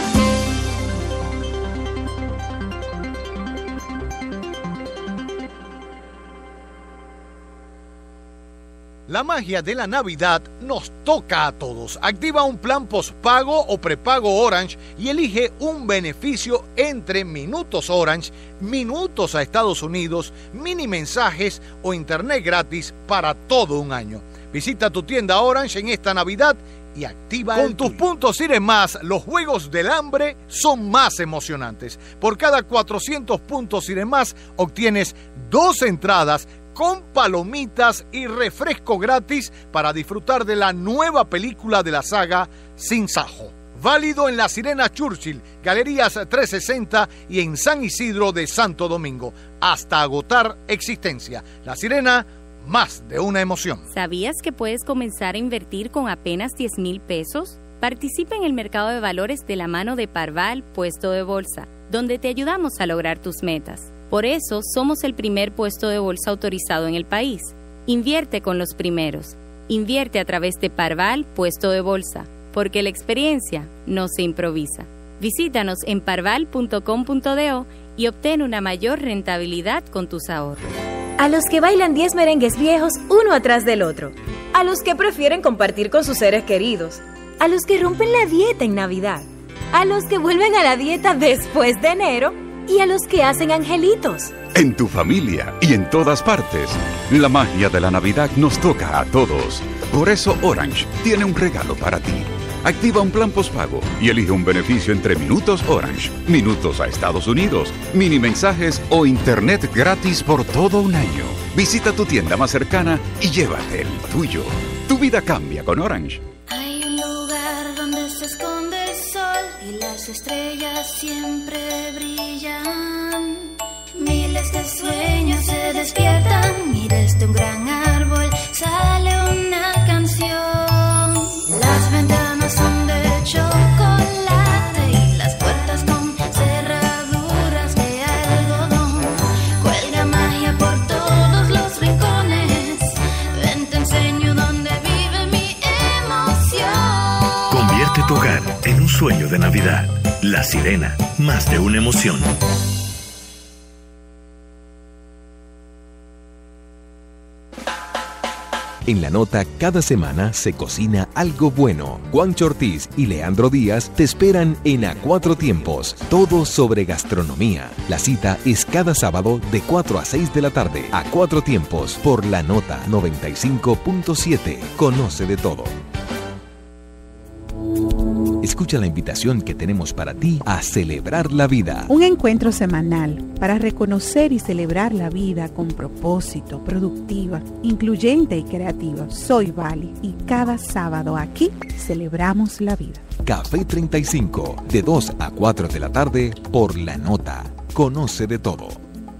La magia de la Navidad nos toca a todos. Activa un plan postpago o prepago Orange y elige un beneficio entre minutos Orange, minutos a Estados Unidos, mini mensajes o internet gratis para todo un año. Visita tu tienda Orange en esta Navidad y activa con tus puntos Cire Más. Los Juegos del Hambre son más emocionantes. Por cada 400 puntos Cire Más obtienes 2 entradas con palomitas y refresco gratis para disfrutar de la nueva película de la saga Sin Sajo. Válido en La Sirena Churchill, Galerías 360 y en San Isidro de Santo Domingo. Hasta agotar existencia. La Sirena, más de una emoción. ¿Sabías que puedes comenzar a invertir con apenas 10,000 pesos? Participa en el mercado de valores de la mano de Parval Puesto de Bolsa, donde te ayudamos a lograr tus metas. Por eso, somos el primer puesto de bolsa autorizado en el país. Invierte con los primeros. Invierte a través de Parval Puesto de Bolsa, porque la experiencia no se improvisa. Visítanos en parval.com.do y obtén una mayor rentabilidad con tus ahorros. A los que bailan 10 merengues viejos uno atrás del otro. A los que prefieren compartir con sus seres queridos. A los que rompen la dieta en Navidad. a los que vuelven a la dieta después de enero y a los que hacen angelitos. En tu familia y en todas partes, la magia de la Navidad nos toca a todos. Por eso Orange tiene un regalo para ti. Activa un plan postpago y elige un beneficio entre minutos Orange, minutos a Estados Unidos, mini mensajes o internet gratis por todo un año. Visita tu tienda más cercana y llévate el tuyo. Tu vida cambia con Orange. Hay un lugar donde se esconde el sol y las estrellas siempre brillan. Miles de sueños se despiertan y desde un gran árbol sale una canción. Las ventanas son de chocolate y las puertas con cerraduras de algodón. Cuelga magia por todos los rincones. Ven, te enseño dónde vive mi emoción. Convierte tu hogar en un sueño de Navidad. La Sirena, más de una emoción. En La Nota, cada semana se cocina algo bueno. Juancho Ortiz y Leandro Díaz te esperan en A Cuatro Tiempos, todo sobre gastronomía. La cita es cada sábado de 4 a 6 de la tarde. A Cuatro Tiempos, por La Nota 95.7. Conoce de todo. Escucha la invitación que tenemos para ti a celebrar la vida. Un encuentro semanal para reconocer y celebrar la vida con propósito, productiva, incluyente y creativa. Soy Vali y cada sábado aquí celebramos la vida. Café 35, de 2 a 4 de la tarde por La Nota. Conoce de todo.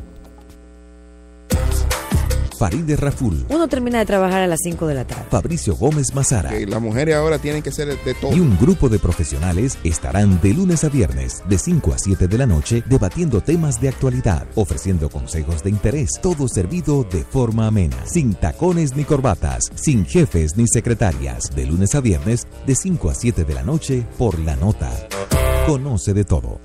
Farideh Raful. Uno termina de trabajar a las 5 de la tarde. Fabricio Gómez Mazara. Las mujeres ahora tienen que ser de todo. Y un grupo de profesionales estarán de lunes a viernes, de 5 a 7 de la noche, debatiendo temas de actualidad, ofreciendo consejos de interés, todo servido de forma amena, sin tacones ni corbatas, sin jefes ni secretarias, de lunes a viernes, de 5 a 7 de la noche, por La Nota. Conoce de todo.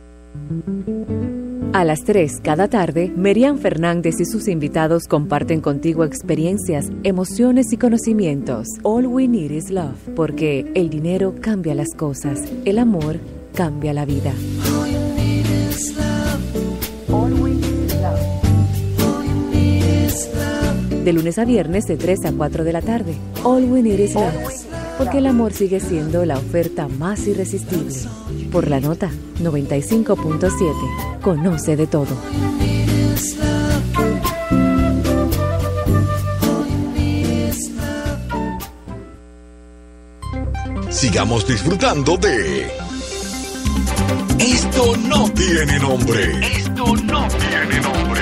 A las 3 cada tarde, Merian Fernández y sus invitados comparten contigo experiencias, emociones y conocimientos. All we need is love, porque el dinero cambia las cosas, el amor cambia la vida. All you need is love. All we need is love. All you need is love. De lunes a viernes de 3 a 4 de la tarde. All we need is love, porque el amor sigue siendo la oferta más irresistible. Por La Nota 95.7. Conoce de todo. Sigamos disfrutando de Esto no tiene nombre. Esto no tiene nombre.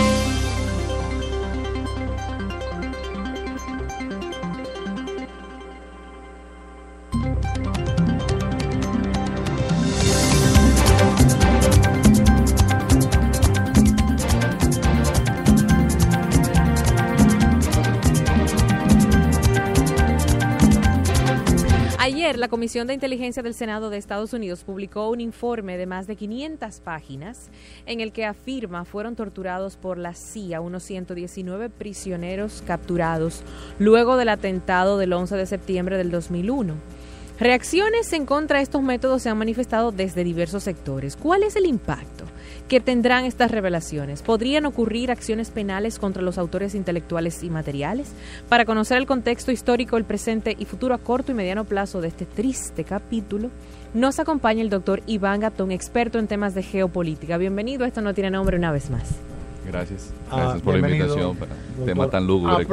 Ayer, la Comisión de Inteligencia del Senado de Estados Unidos publicó un informe de más de 500 páginas en el que afirma fueron torturados por la CIA unos 119 prisioneros capturados luego del atentado del 11 de septiembre del 2001. Reacciones en contra de estos métodos se han manifestado desde diversos sectores. ¿Cuál es el impacto que tendrán estas revelaciones? ¿Podrían ocurrir acciones penales contra los autores intelectuales y materiales? Para conocer el contexto histórico, el presente y futuro a corto y mediano plazo de este triste capítulo, nos acompaña el doctor Iván Gatón, experto en temas de geopolítica. Bienvenido, esto no tiene nombre una vez más. Gracias por la invitación para un tema tan lúgubre.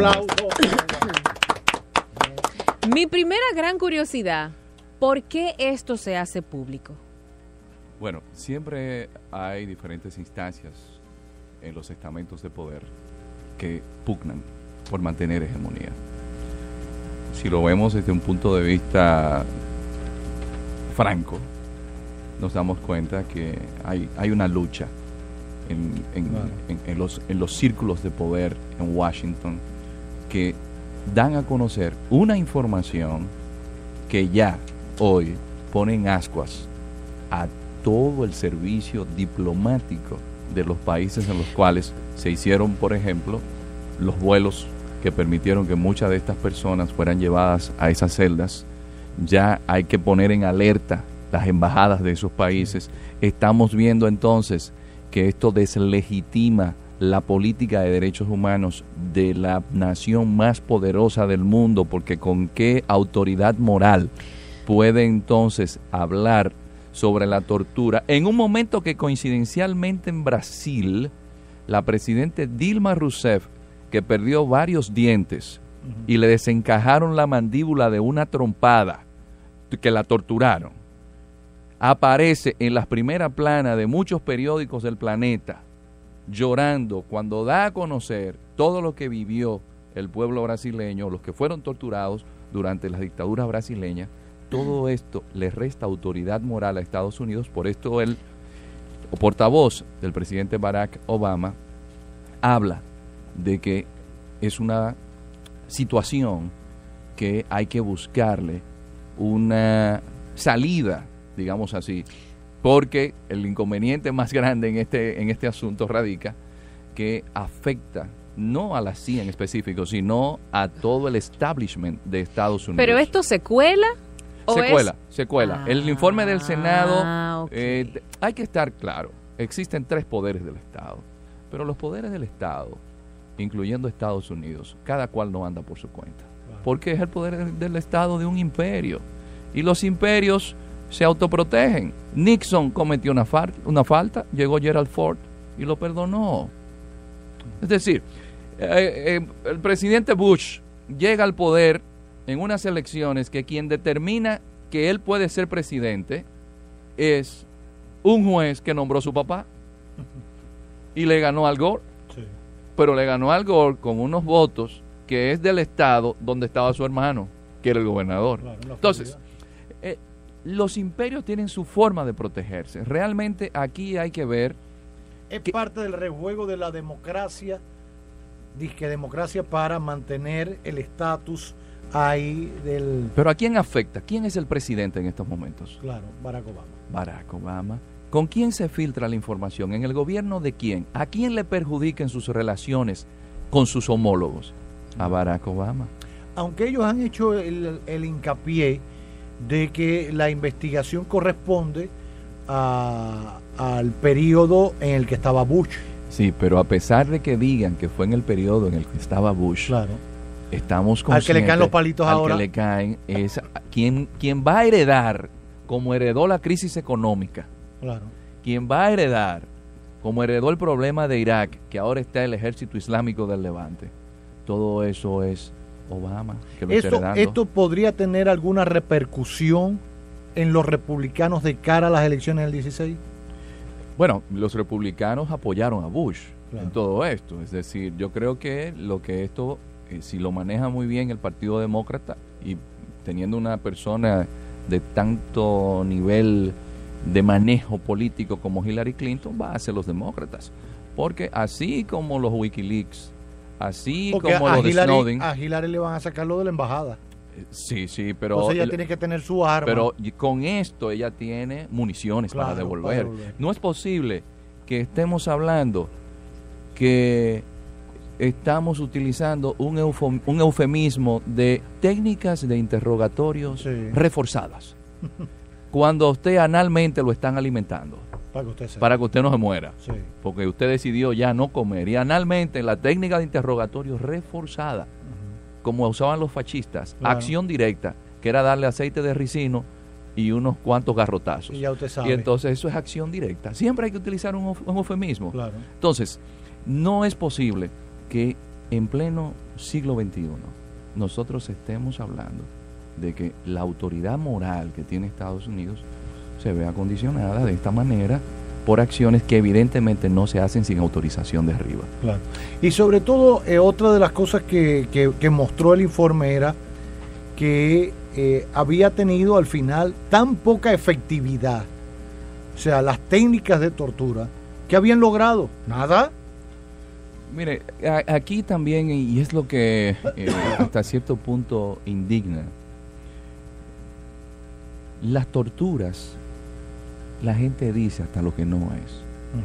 Mi primera gran curiosidad, ¿por qué esto se hace público? Bueno, siempre hay diferentes instancias en los estamentos de poder que pugnan por mantener hegemonía. Si lo vemos desde un punto de vista franco, nos damos cuenta que hay una lucha en los círculos de poder en Washington que dan a conocer una información que ya hoy pone en ascuas a todo el servicio diplomático de los países en los cuales se hicieron, por ejemplo, los vuelos que permitieron que muchas de estas personas fueran llevadas a esas celdas. Ya hay que poner en alerta las embajadas de esos países. Estamos viendo entonces que esto deslegitima la política de derechos humanos de la nación más poderosa del mundo, porque con qué autoridad moral puede entonces hablar sobre la tortura en un momento que coincidencialmente en Brasil la presidenta Dilma Rousseff, que perdió varios dientes y le desencajaron la mandíbula de una trompada, que la torturaron, aparece en las primeras planas de muchos periódicos del planeta llorando cuando da a conocer todo lo que vivió el pueblo brasileño, los que fueron torturados durante las dictaduras brasileñas. Todo esto le resta autoridad moral a Estados Unidos. Por esto el portavoz del presidente Barack Obama habla de que es una situación que hay que buscarle una salida, digamos así, porque el inconveniente más grande en este asunto radica que afecta no a la CIA en específico, sino a todo el establishment de Estados Unidos. ¿Pero esto se cuela? Se cuela. El informe del Senado, okay. Hay que estar claro, existen 3 poderes del Estado, pero los poderes del Estado, incluyendo Estados Unidos, cada cual no anda por su cuenta, porque es el poder del Estado de un imperio, y los imperios se autoprotegen. Nixon cometió una falta, llegó Gerald Ford y lo perdonó. Es decir, el presidente Bush llega al poder en unas elecciones que quien determina que él puede ser presidente es un juez que nombró su papá y le ganó al Gore. Sí. Pero le ganó al Gore con unos votos que es del estado donde estaba su hermano, que era el gobernador. Claro, entonces, los imperios tienen su forma de protegerse. Realmente aquí hay que ver... Es parte del rejuego de la democracia, disque democracia para mantener el estatus ahí del... Pero ¿a quién afecta? ¿Quién es el presidente en estos momentos? Claro, Barack Obama. Barack Obama. ¿Con quién se filtra la información? ¿En el gobierno de quién? ¿A quién le perjudica en sus relaciones con sus homólogos? A Barack Obama. Aunque ellos han hecho el hincapié de que la investigación corresponde al periodo en el que estaba Bush. Sí, pero a pesar de que digan que fue en el periodo en el que estaba Bush, claro, estamos conscientes... Al que le caen los palitos ahora. Al que le caen es quien va a heredar, como heredó la crisis económica, claro, quien va a heredar, como heredó el problema de Irak, que ahora está el ejército islámico del Levante. Todo eso es Obama, que lo está heredando. ¿Esto podría tener alguna repercusión en los republicanos de cara a las elecciones del 16? Bueno, los republicanos apoyaron a Bush, claro, en todo esto. Es decir, yo creo que esto, si lo maneja muy bien el Partido Demócrata, y teniendo una persona de tanto nivel de manejo político como Hillary Clinton, va a ser los demócratas. Porque así como los Wikileaks, así porque como los de Snowden... A Hillary le van a sacarlo de la embajada. Sí, pero... Entonces ella tiene que tener su arma. Pero con esto ella tiene municiones, claro, para devolver. No es posible que estemos hablando que estamos utilizando un eufemismo de técnicas de interrogatorios, sí, reforzadas, cuando a usted analmente lo están alimentando. Para que usted no se muera, sí, porque usted decidió ya no comer. Y analmente la técnica de interrogatorio reforzada, como usaban los fascistas, claro, acción directa, que era darle aceite de ricino y unos cuantos garrotazos. Y ya usted sabe. Y entonces eso es acción directa. Siempre hay que utilizar un eufemismo. Claro. Entonces, no es posible que en pleno siglo XXI nosotros estemos hablando de que la autoridad moral que tiene Estados Unidos se vea condicionada de esta manera por acciones que evidentemente no se hacen sin autorización de arriba. Claro. Y sobre todo, otra de las cosas que mostró el informe era que había tenido al final tan poca efectividad, o sea, las técnicas de tortura, que habían logrado nada. Mire, aquí también, y es lo que hasta cierto punto indigna, las torturas, la gente dice hasta lo que no es.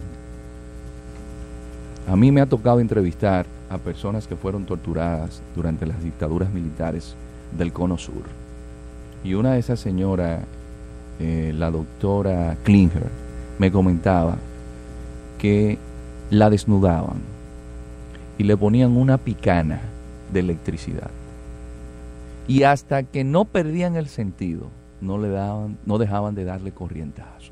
A mí me ha tocado entrevistar a personas que fueron torturadas durante las dictaduras militares del Cono Sur. Y una de esas señoras la doctora Klinger me comentaba que la desnudaban y le ponían una picana de electricidad. Y hasta que no perdían el sentido, no dejaban de darle corrientazos.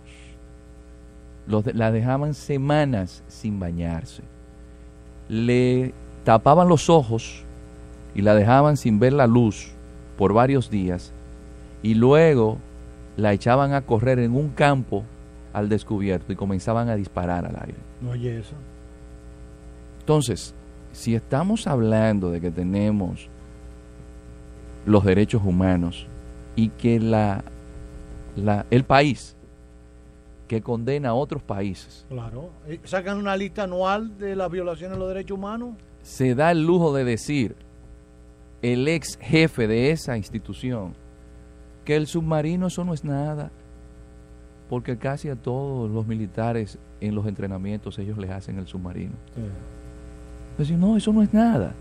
La dejaban semanas sin bañarse. Le tapaban los ojos y la dejaban sin ver la luz por varios días. Y luego la echaban a correr en un campo al descubierto y comenzaban a disparar al aire. No oye eso. Entonces, si estamos hablando de que tenemos los derechos humanos y que el país que condena a otros países, claro, sacan una lista anual de las violaciones de los derechos humanos, se da el lujo de decir el ex jefe de esa institución que el submarino eso no es nada, porque casi a todos los militares en los entrenamientos ellos les hacen el submarino. Sí. Entonces, no, eso no es nada.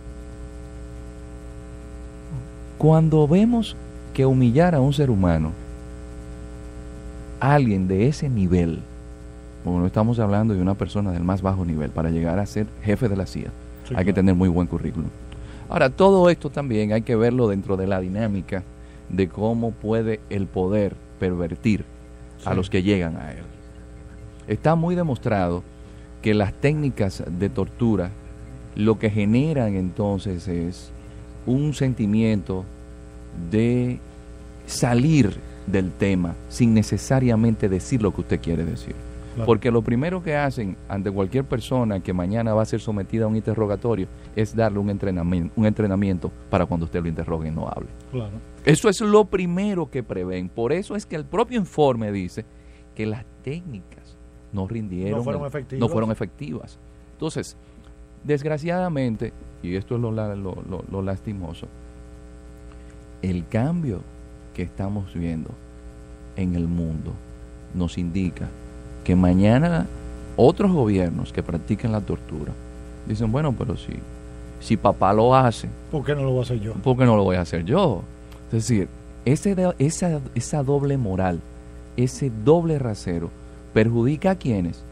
Cuando vemos que humillar a un ser humano, alguien de ese nivel, bueno, no estamos hablando de una persona del más bajo nivel, para llegar a ser jefe de la CIA, sí, hay que tener muy buen currículum. Ahora, todo esto también hay que verlo dentro de la dinámica de cómo puede el poder pervertir a los que llegan a él. Está muy demostrado que las técnicas de tortura lo que generan entonces es un sentimiento de salir del tema sin necesariamente decir lo que usted quiere decir. Claro. Porque lo primero que hacen ante cualquier persona que mañana va a ser sometida a un interrogatorio es darle un entrenamiento para cuando usted lo interrogue no hable. Claro. Eso es lo primero que prevén. Por eso es que el propio informe dice que las técnicas no rindieron, no fueron efectivas. Entonces, desgraciadamente, y esto es lo lastimoso, el cambio que estamos viendo en el mundo nos indica que mañana otros gobiernos que practican la tortura dicen, bueno, pero si papá lo hace, ¿por qué no lo voy a hacer yo? ¿Por qué no lo voy a hacer yo? Es decir, esa doble moral, ese doble rasero, ¿perjudica a quiénes?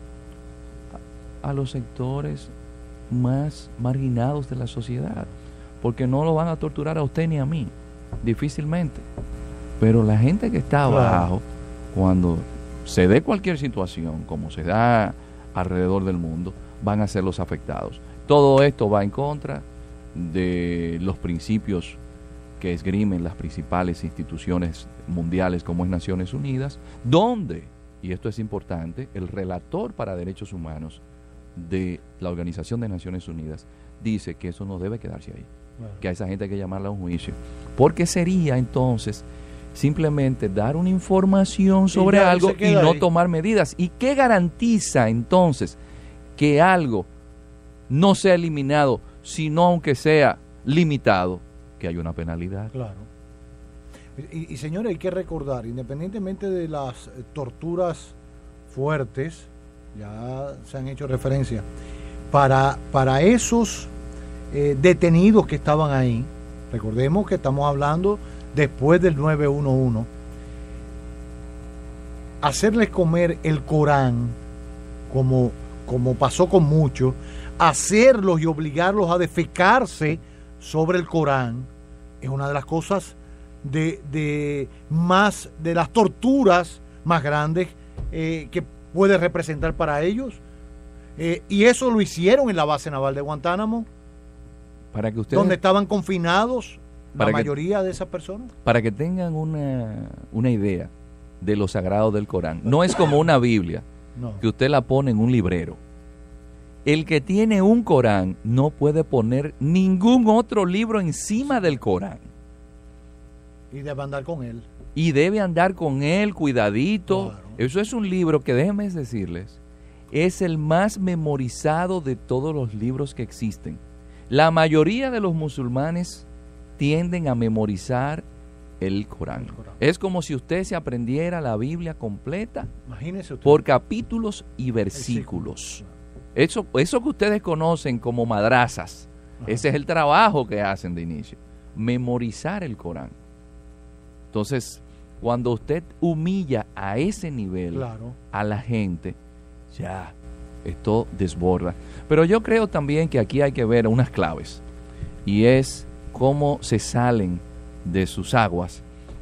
A los sectores más marginados de la sociedad, porque no lo van a torturar a usted ni a mí, difícilmente. Pero la gente que está abajo, cuando se dé cualquier situación, como se da alrededor del mundo, van a ser los afectados. Todo esto va en contra de los principios que esgrimen las principales instituciones mundiales como es Naciones Unidas, donde, y esto es importante, el relator para derechos humanos de la Organización de Naciones Unidas dice que eso no debe quedarse ahí, que a esa gente hay que llamarla a un juicio, porque sería entonces simplemente dar una información sobre algo y no tomar medidas. ¿Y qué garantiza entonces que algo no sea eliminado, sino aunque sea limitado, que hay una penalidad? Claro. Y señores, hay que recordar, independientemente de las torturas fuertes, ya se han hecho referencia, para esos detenidos que estaban ahí, recordemos que estamos hablando después del 911, hacerles comer el Corán, como pasó con muchos, hacerlos y obligarlos a defecarse sobre el Corán, es una de las cosas de las torturas más grandes que puede representar para ellos. Y eso lo hicieron en la base naval de Guantánamo, para que ustedes, donde estaban confinados la mayoría de esas personas. Para que tengan una idea de lo sagrado del Corán. No es como una Biblia, que usted la pone en un librero. El que tiene un Corán no puede poner ningún otro libro encima del Corán. Y debe andar con él. Y debe andar con él, cuidadito. Claro. Eso es un libro que, déjenme decirles, es el más memorizado de todos los libros que existen. La mayoría de los musulmanes tienden a memorizar el Corán. Es como si usted se aprendiera la Biblia completa por capítulos y versículos. Eso que ustedes conocen como madrazas, ese es el trabajo que hacen de inicio, memorizar el Corán. Entonces, Cuando usted humilla a ese nivel a la gente, ya, esto desborda. Pero yo creo también que aquí hay que ver unas claves, y es cómo se salen de sus aguas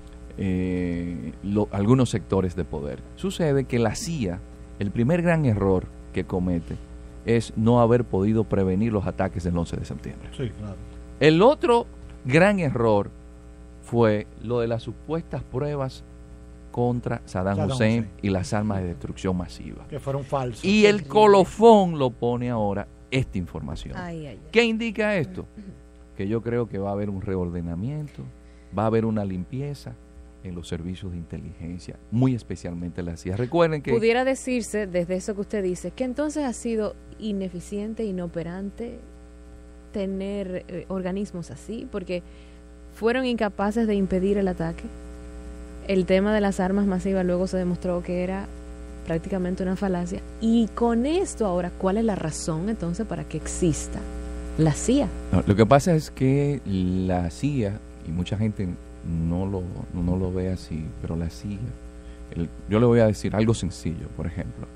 algunos sectores de poder. Sucede que la CIA, el primer gran error que comete es no haber podido prevenir los ataques del 11 de septiembre. Sí, claro. El otro gran error fue lo de las supuestas pruebas contra Saddam Hussein y las armas de destrucción masiva. Que fueron falsas. Y el colofón lo pone ahora esta información. ¿Qué indica esto? Que yo creo que va a haber un reordenamiento, va a haber una limpieza en los servicios de inteligencia, muy especialmente la CIA. Recuerden que... Pudiera decirse, desde eso que usted dice, que entonces ha sido ineficiente, inoperante tener organismos así, porque fueron incapaces de impedir el ataque. El tema de las armas masivas luego se demostró que era prácticamente una falacia. Y con esto ahora, ¿cuál es la razón entonces para que exista la CIA? No, lo que pasa es que la CIA, y mucha gente no lo ve así, pero la CIA, yo le voy a decir algo sencillo, por ejemplo.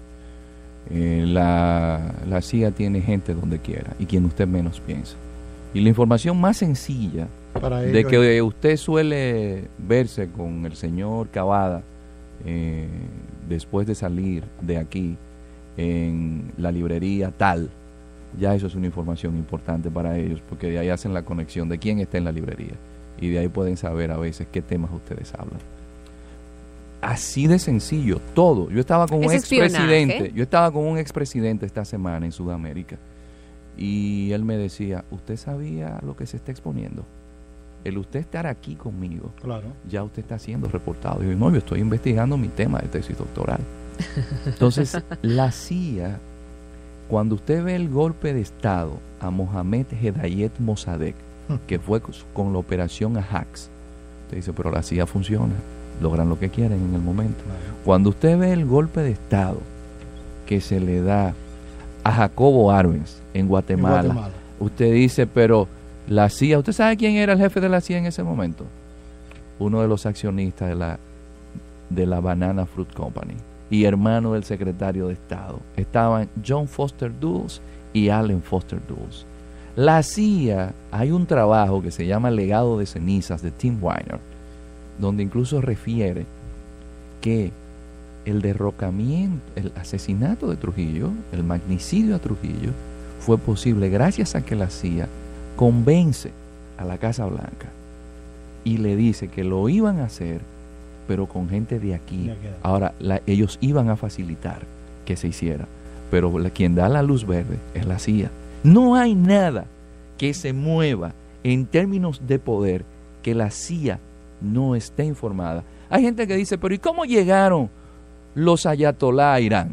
La CIA tiene gente donde quiera y quien usted menos piensa. Y la información más sencilla de que usted suele verse con el señor Cavada después de salir de aquí en la librería tal, ya eso es una información importante para ellos, porque de ahí hacen la conexión de quién está en la librería y de ahí pueden saber a veces qué temas ustedes hablan. Así de sencillo, todo. Yo estaba con un expresidente esta semana en Sudamérica y él me decía, ¿usted sabía lo que se está exponiendo? El usted estar aquí conmigo, ya usted está siendo reportado. Y yo, no, yo estoy investigando mi tema de tesis doctoral. Entonces, la CIA, cuando usted ve el golpe de Estado a Mohamed Hedayet Mossadegh, que fue con la operación Ajax, usted dice, pero la CIA funciona, logran lo que quieren en el momento. Cuando usted ve el golpe de Estado que se le da a Jacobo Arbenz en Guatemala, usted dice, pero la CIA, ¿usted sabe quién era el jefe de la CIA en ese momento? Uno de los accionistas de la Banana Fruit Company y hermano del secretario de Estado. Estaban John Foster Dulles y Allen Foster Dulles. La CIA, hay un trabajo que se llama Legado de Cenizas de Tim Weiner, donde incluso refiere que el derrocamiento, el asesinato de Trujillo, el magnicidio a Trujillo, fue posible gracias a que la CIA convence a la Casa Blanca y le dice que lo iban a hacer, pero con gente de aquí. Ahora, ellos iban a facilitar que se hiciera, pero quien da la luz verde es la CIA. No hay nada que se mueva en términos de poder que la CIA no esté informada. Hay gente que dice, pero ¿y cómo llegaron los ayatolá a Irán?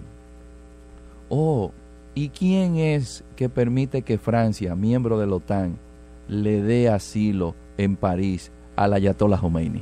¿Y quién es que permite que Francia, miembro de la OTAN, le dé asilo en París al ayatolá Khomeini?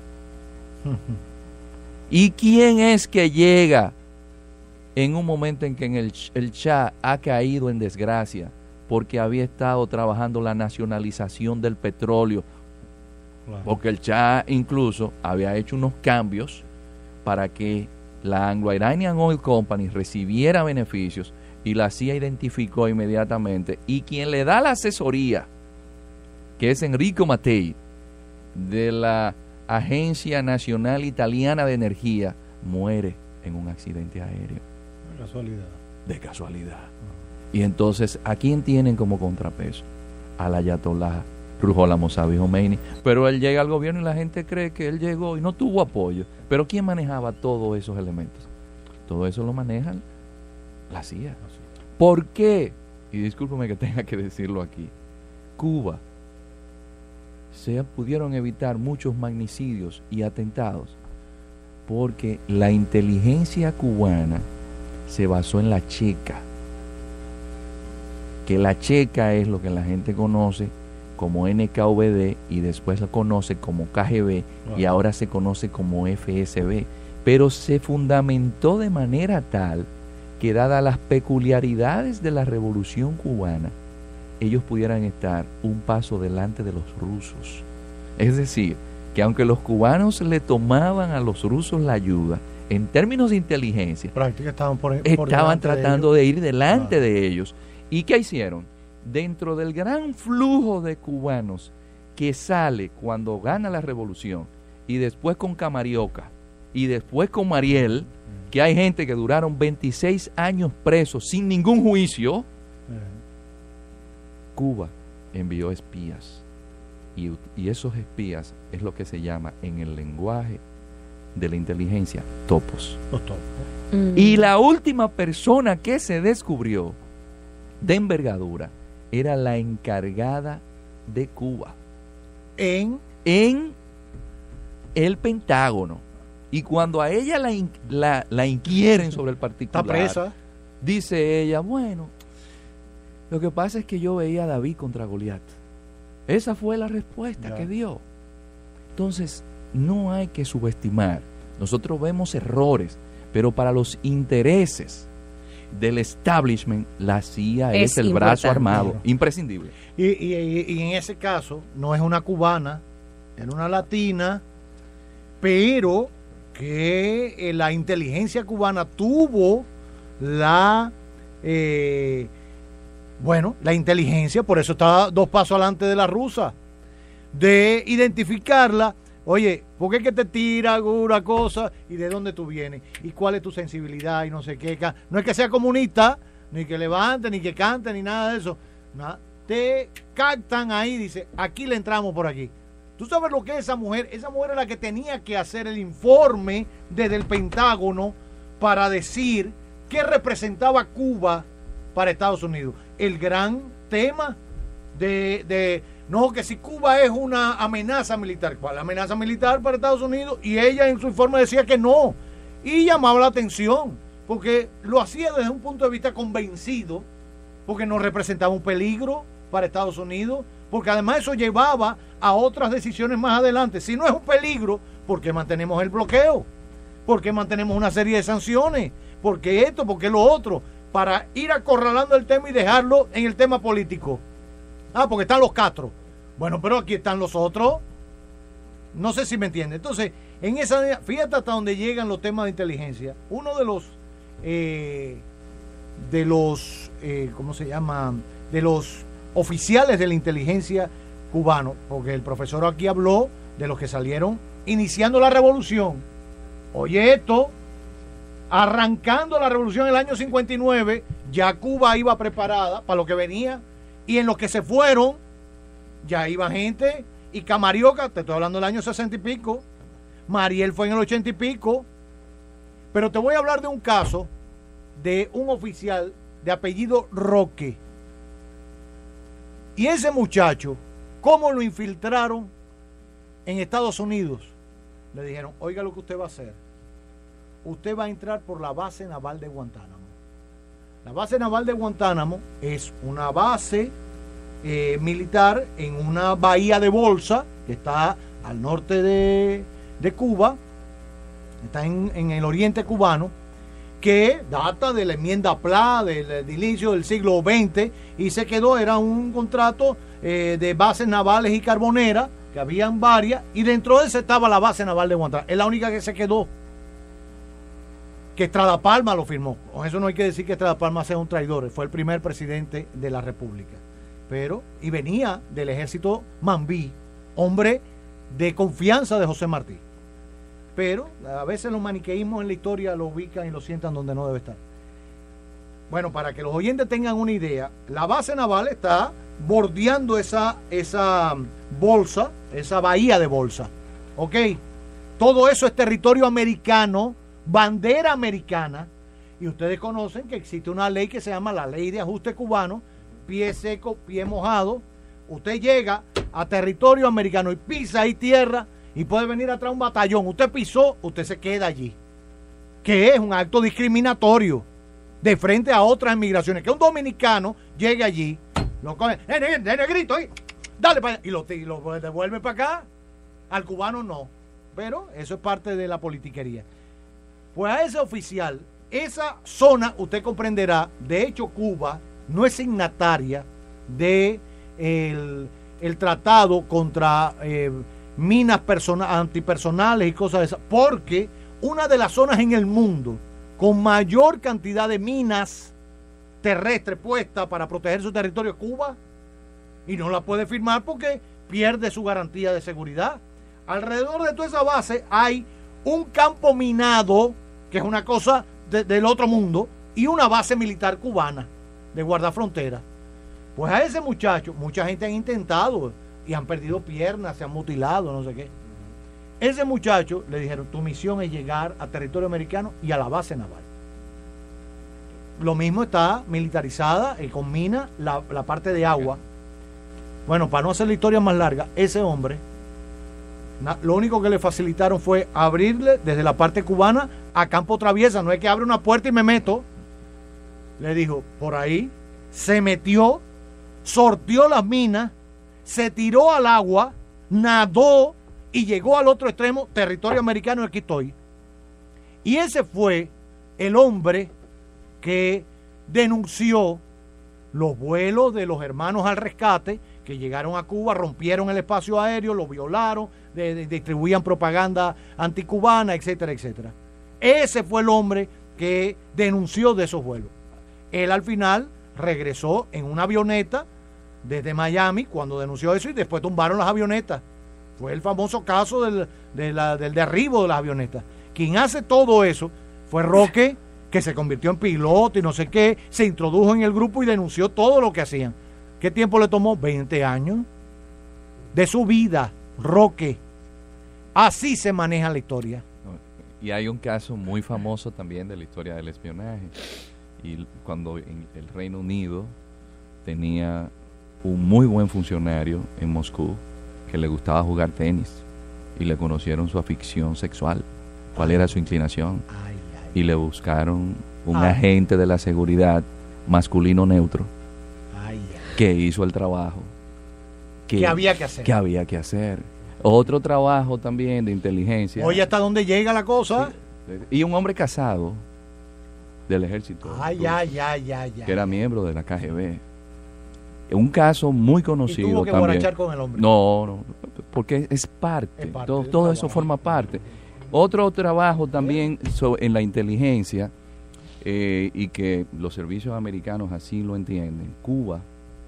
¿Y quién es que llega en un momento en que el Shah ha caído en desgracia porque había estado trabajando la nacionalización del petróleo? Porque el Shah incluso había hecho unos cambios para que la Anglo-Iranian Oil Company recibiera beneficios, y la CIA identificó inmediatamente, y quien le da la asesoría, que es Enrico Mattei, de la Agencia Nacional Italiana de Energía, muere en un accidente aéreo. De casualidad. Y entonces, ¿a quién tienen como contrapeso? Al ayatolá Ruhollah Mossavi Khomeini. Pero él llega al gobierno y la gente cree que él llegó y no tuvo apoyo. Pero ¿quién manejaba todos esos elementos? Todo eso lo manejan la CIA. ¿Por qué? Y discúlpeme que tenga que decirlo aquí. Cuba se pudieron evitar muchos magnicidios y atentados porque la inteligencia cubana se basó en la checa. Que la checa es lo que la gente conoce como NKVD y después lo conoce como KGB y ahora se conoce como FSB. Pero se fundamentó de manera tal que, dadas las peculiaridades de la revolución cubana, ellos pudieran estar un paso delante de los rusos. Es decir, que aunque los cubanos le tomaban a los rusos la ayuda, en términos de inteligencia, estaban tratando de ir delante de ellos. ¿Y qué hicieron? Dentro del gran flujo de cubanos que sale cuando gana la revolución, y después con Camarioca, y después con Mariel, que hay gente que duraron 26 años presos sin ningún juicio, Cuba envió espías. Y esos espías es lo que se llama en el lenguaje de la inteligencia topos. Los topos. Y la última persona que se descubrió de envergadura era la encargada de Cuba en el Pentágono. Y cuando a ella la inquieren sobre el particular, está presa, dice ella, bueno, lo que pasa es que yo veía a David contra Goliat. Esa fue la respuesta que dio. Entonces, no hay que subestimar. Nosotros vemos errores, pero para los intereses del establishment, la CIA es el brazo armado, imprescindible. Y en ese caso, no es una cubana, es una latina, pero que la inteligencia cubana tuvo la inteligencia, por eso está 2 pasos adelante de la rusa, de identificarla. Oye, ¿por qué que te tira alguna cosa? ¿Y de dónde tú vienes? ¿Y cuál es tu sensibilidad? Y no sé qué. No es que sea comunista, ni que levante, ni que cante, ni nada de eso. Nada. Te captan ahí, dice, aquí le entramos por aquí. ¿Tú sabes lo que es esa mujer? Esa mujer es la que tenía que hacer el informe desde el Pentágono para decir qué representaba Cuba para Estados Unidos. El gran tema no, que si Cuba es una amenaza militar. ¿Cuál amenaza militar para Estados Unidos? Y ella en su informe decía que no. Y llamaba la atención, porque lo hacía desde un punto de vista convencido, porque no representaba un peligro para Estados Unidos, porque además eso llevaba a otras decisiones más adelante. Si no es un peligro, ¿por qué mantenemos el bloqueo? ¿Por qué mantenemos una serie de sanciones? ¿Por qué esto? ¿Por qué lo otro? Para ir acorralando el tema y dejarlo en el tema político. Porque están los Castro. Bueno, pero aquí están los otros. No sé si me entiende. Entonces, fíjate hasta dónde llegan los temas de inteligencia. Uno de los ¿cómo se llama? De los oficiales de la inteligencia cubano, porque el profesor aquí habló de los que salieron iniciando la revolución. Oye, esto, arrancando la revolución en el año 59, ya Cuba iba preparada para lo que venía. Y en los que se fueron, ya iba gente. Y Camarioca, te estoy hablando del año 60 y pico. Mariel fue en el 80 y pico. Pero te voy a hablar de un caso de un oficial de apellido Roque. Y ese muchacho, ¿cómo lo infiltraron en Estados Unidos? Le dijeron, oiga lo que usted va a hacer. Usted va a entrar por la base naval de Guantánamo. La base naval de Guantánamo es una base militar en una bahía de Bolsa que está al norte de Cuba, está en el oriente cubano, que data de la enmienda PLA del inicio del siglo XX y se quedó, era un contrato de bases navales y carboneras, que habían varias, y dentro de ese estaba la base naval de Guantánamo. Es la única que se quedó. Que Estrada Palma lo firmó. Con eso no hay que decir que Estrada Palma sea un traidor. Fue el primer presidente de la República. Y venía del ejército Mambí, hombre de confianza de José Martí. Pero a veces los maniqueísmos en la historia lo ubican y lo sientan donde no debe estar. Bueno, para que los oyentes tengan una idea, la base naval está bordeando esa bolsa, esa bahía de Bolsa. ¿Ok? Todo eso es territorio americano, bandera americana, y ustedes conocen que existe una ley que se llama la Ley de Ajuste Cubano, pie seco, pie mojado. Usted llega a territorio americano y pisa ahí tierra y puede venir atrás un batallón. Usted pisó, usted se queda allí. Que es un acto discriminatorio de frente a otras inmigraciones. Que un dominicano llegue allí, lo coge, negrito, dale para allá, y lo devuelve para acá. Al cubano no. Pero eso es parte de la politiquería. Pues a ese oficial, esa zona, usted comprenderá, de hecho Cuba no es signataria de el tratado contra minas antipersonales y cosas de esas, porque una de las zonas en el mundo con mayor cantidad de minas terrestres puestas para proteger su territorio es Cuba, y no la puede firmar porque pierde su garantía de seguridad. Alrededor de toda esa base hay un campo minado, que es una cosa del otro mundo, y una base militar cubana de guardafrontera. Pues a ese muchacho, mucha gente han intentado y han perdido piernas, se han mutilado, no sé qué. Ese muchacho le dijeron, tu misión es llegar a territorio americano y a la base naval. Lo mismo está militarizada y con mina la parte de agua. Bueno, para no hacer la historia más larga, ese hombre, lo único que le facilitaron fue abrirle desde la parte cubana a campo traviesa. No es que abre una puerta y me meto. Le dijo, por ahí, se metió, sorteó las minas, se tiró al agua, nadó y llegó al otro extremo, territorio americano, y aquí estoy. Y ese fue el hombre que denunció los vuelos de los hermanos al rescate que llegaron a Cuba, rompieron el espacio aéreo, lo violaron, distribuían propaganda anticubana, etcétera, etcétera. Ese fue el hombre que denunció de esos vuelos. Él al final regresó en una avioneta desde Miami cuando denunció eso, y después tumbaron las avionetas. Fue el famoso caso del derribo de las avionetas. Quien hace todo eso fue Roque, que se convirtió en piloto y no sé qué, se introdujo en el grupo y denunció todo lo que hacían. ¿Qué tiempo le tomó? 20 años de su vida, Roque. Así se maneja la historia. Y hay un caso muy famoso también de la historia del espionaje. Y cuando en el Reino Unido tenía un muy buen funcionario en Moscú que le gustaba jugar tenis, y le conocieron su afición sexual, cuál era su inclinación, y le buscaron un agente de la seguridad masculino neutro que hizo el trabajo que había que hacer. Otro trabajo también de inteligencia. Oye, ¿hasta dónde llega la cosa? Sí. Y un hombre casado del ejército, que era miembro de la KGB. Un caso muy conocido. ¿Y tuvo que también borrachar con el hombre? No, porque es parte. Todo eso forma parte. Otro trabajo también en la inteligencia, y que los servicios americanos así lo entienden, Cuba,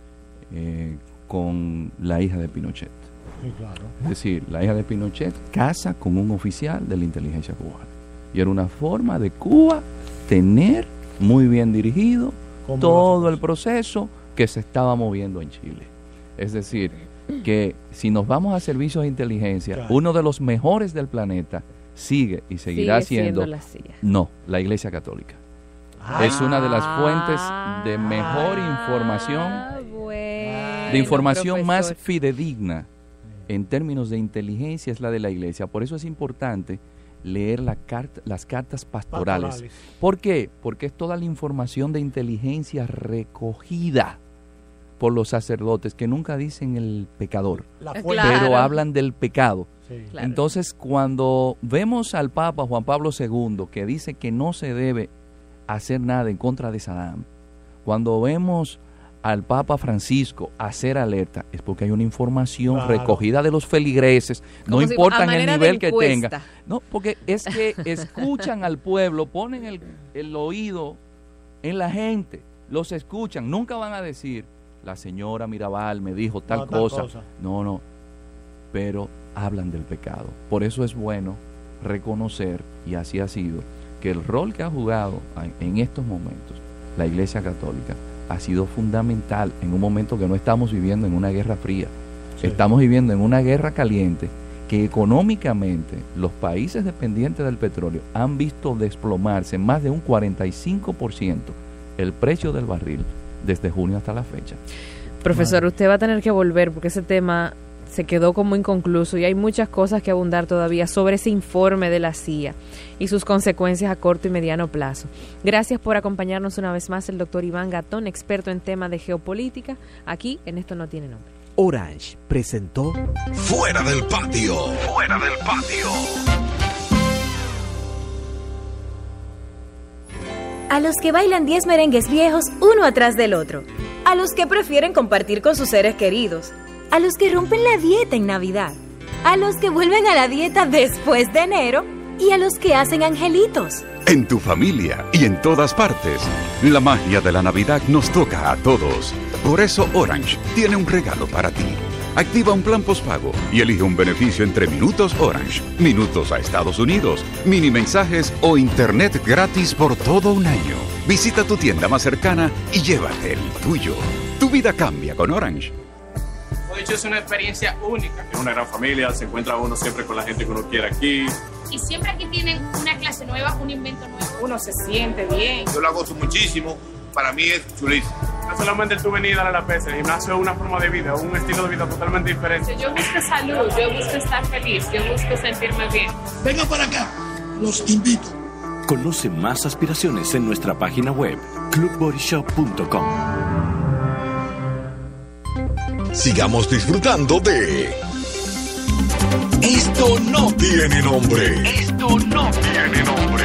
con la hija de Pinochet. Sí, claro. Es decir, la hija de Pinochet casa con un oficial de la inteligencia cubana. Y era una forma de Cuba tener muy bien dirigido todo el proceso que se estaba moviendo en Chile. Es decir, que si nos vamos a servicios de inteligencia, claro, uno de los mejores del planeta sigue y seguirá siendo la CIA. No, la Iglesia Católica. Es una de las fuentes de mejor información, de información más fidedigna en términos de inteligencia, es la de la Iglesia. Por eso es importante leer las cartas pastorales. ¿Por qué? Porque es toda la información de inteligencia recogida por los sacerdotes, que nunca dicen el pecador, pero hablan del pecado. Sí. Claro. Entonces, cuando vemos al Papa Juan Pablo II, que dice que no se debe hacer nada en contra de Saddam, cuando vemos al Papa Francisco hacer alerta, es porque hay una información recogida de los feligreses, no importa el nivel que tenga. No, porque es que escuchan al pueblo, ponen el oído en la gente, los escuchan, nunca van a decir, la señora Mirabal me dijo tal cosa. No, pero hablan del pecado. Por eso es bueno reconocer, y así ha sido, que el rol que ha jugado en estos momentos la Iglesia Católica ha sido fundamental en un momento que no estamos viviendo en una guerra fría. Sí. Estamos viviendo en una guerra caliente, que económicamente los países dependientes del petróleo han visto desplomarse más de un 45% el precio del barril desde junio hasta la fecha. Profesor, usted va a tener que volver porque ese tema se quedó como inconcluso y hay muchas cosas que abundar todavía sobre ese informe de la CIA y sus consecuencias a corto y mediano plazo. Gracias por acompañarnos una vez más el doctor Iván Gatón, experto en temas de geopolítica, aquí en Esto No Tiene Nombre. Orange presentó Fuera del Patio. Fuera del Patio. A los que bailan 10 merengues viejos uno atrás del otro. A los que prefieren compartir con sus seres queridos. A los que rompen la dieta en Navidad. a los que vuelven a la dieta después de enero y a los que hacen angelitos. En tu familia y en todas partes, la magia de la Navidad nos toca a todos. Por eso Orange tiene un regalo para ti. Activa un plan postpago y elige un beneficio entre minutos Orange, minutos a Estados Unidos, mini mensajes o internet gratis por todo un año. Visita tu tienda más cercana y llévate el tuyo. Tu vida cambia con Orange. De hecho, es una experiencia única. Es una gran familia, se encuentra uno siempre con la gente que uno quiere aquí. Y siempre aquí tienen una clase nueva, un invento nuevo. Uno se siente bien. Yo lo gozo muchísimo, para mí es chulísimo. No solamente tú venir a darle la pesa, el gimnasio es una forma de vida, un estilo de vida totalmente diferente. Yo busco salud, yo busco estar feliz, yo busco sentirme bien. Venga para acá, los invito. Conoce más aspiraciones en nuestra página web, clubbodyshop.com. Sigamos disfrutando de Esto no tiene nombre. Esto no tiene nombre.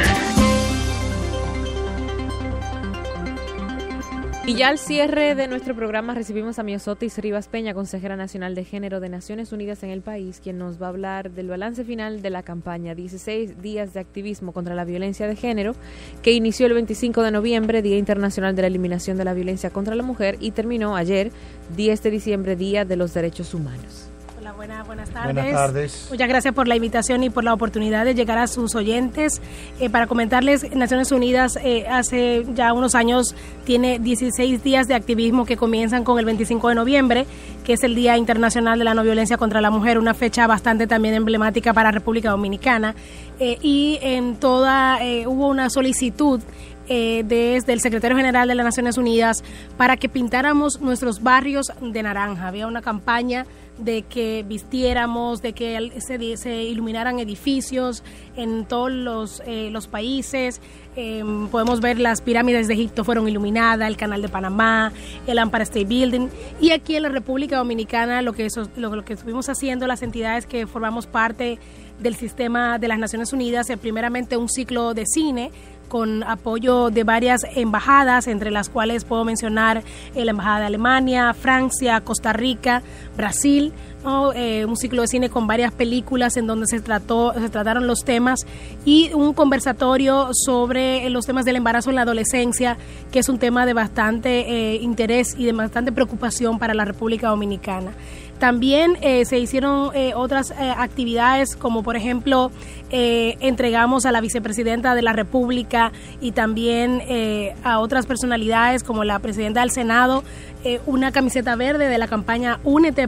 Y ya al cierre de nuestro programa recibimos a Miosotis Rivas Peña, consejera nacional de género de Naciones Unidas en el país, quien nos va a hablar del balance final de la campaña 16 días de activismo contra la violencia de género, que inició el 25 de noviembre, Día Internacional de la Eliminación de la Violencia contra la Mujer, y terminó ayer, 10 de diciembre, Día de los Derechos Humanos. Buenas tardes. Buenas tardes. Muchas gracias por la invitación y por la oportunidad de llegar a sus oyentes. Para comentarles, Naciones Unidas hace ya unos años tiene 16 días de activismo que comienzan con el 25 de noviembre, que es el Día Internacional de la No Violencia contra la Mujer, una fecha bastante también emblemática para República Dominicana. Y en toda hubo una solicitud desde el secretario general de las Naciones Unidas para que pintáramos nuestros barrios de naranja. Había una campaña de que vistiéramos, de que se iluminaran edificios en todos los países. Podemos ver las pirámides de Egipto fueron iluminadas, el Canal de Panamá, el Empire State Building, y aquí en la República Dominicana lo que estuvimos haciendo las entidades que formamos parte del sistema de las Naciones Unidas, primeramente un ciclo de cine con apoyo de varias embajadas, entre las cuales puedo mencionar la Embajada de Alemania, Francia, Costa Rica, Brasil, ¿no? Un ciclo de cine con varias películas en donde se trataron los temas, y un conversatorio sobre los temas del embarazo en la adolescencia, que es un tema de bastante interés y de bastante preocupación para la República Dominicana. También se hicieron otras actividades, como por ejemplo entregamos a la vicepresidenta de la República y también a otras personalidades como la presidenta del Senado una camiseta verde de la campaña Únete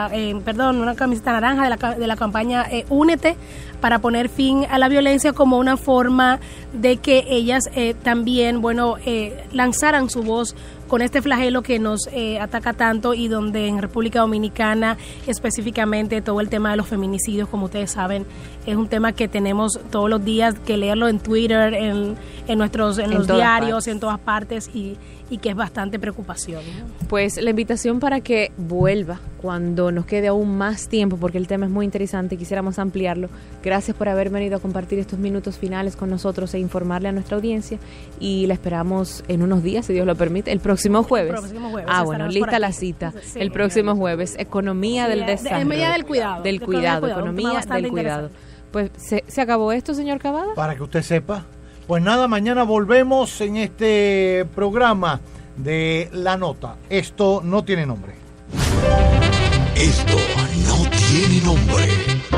una camiseta naranja de la campaña Únete, para poner fin a la violencia, como una forma de que ellas también lanzaran su voz con este flagelo que nos ataca tanto, y donde en República Dominicana específicamente todo el tema de los feminicidios, como ustedes saben, es un tema que tenemos todos los días que leerlo en Twitter, en los diarios, en todas partes, y que es bastante preocupación, ¿no? Pues la invitación para que vuelva cuando nos quede aún más tiempo, porque el tema es muy interesante y quisiéramos ampliarlo. Gracias por haber venido a compartir estos minutos finales con nosotros e informarle a nuestra audiencia, y la esperamos en unos días, si Dios lo permite, el próximo jueves. Lista la cita. Sí, el próximo jueves, economía del desarrollo. Medida del cuidado. Economía del cuidado. Pues se acabó esto, señor Cavada. Para que usted sepa. Pues nada, mañana volvemos en este programa de La Nota. Esto no tiene nombre. Esto no tiene nombre.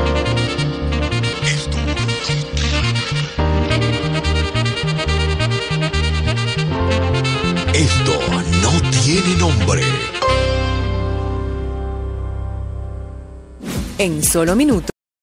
Esto no tiene nombre. En solo minutos.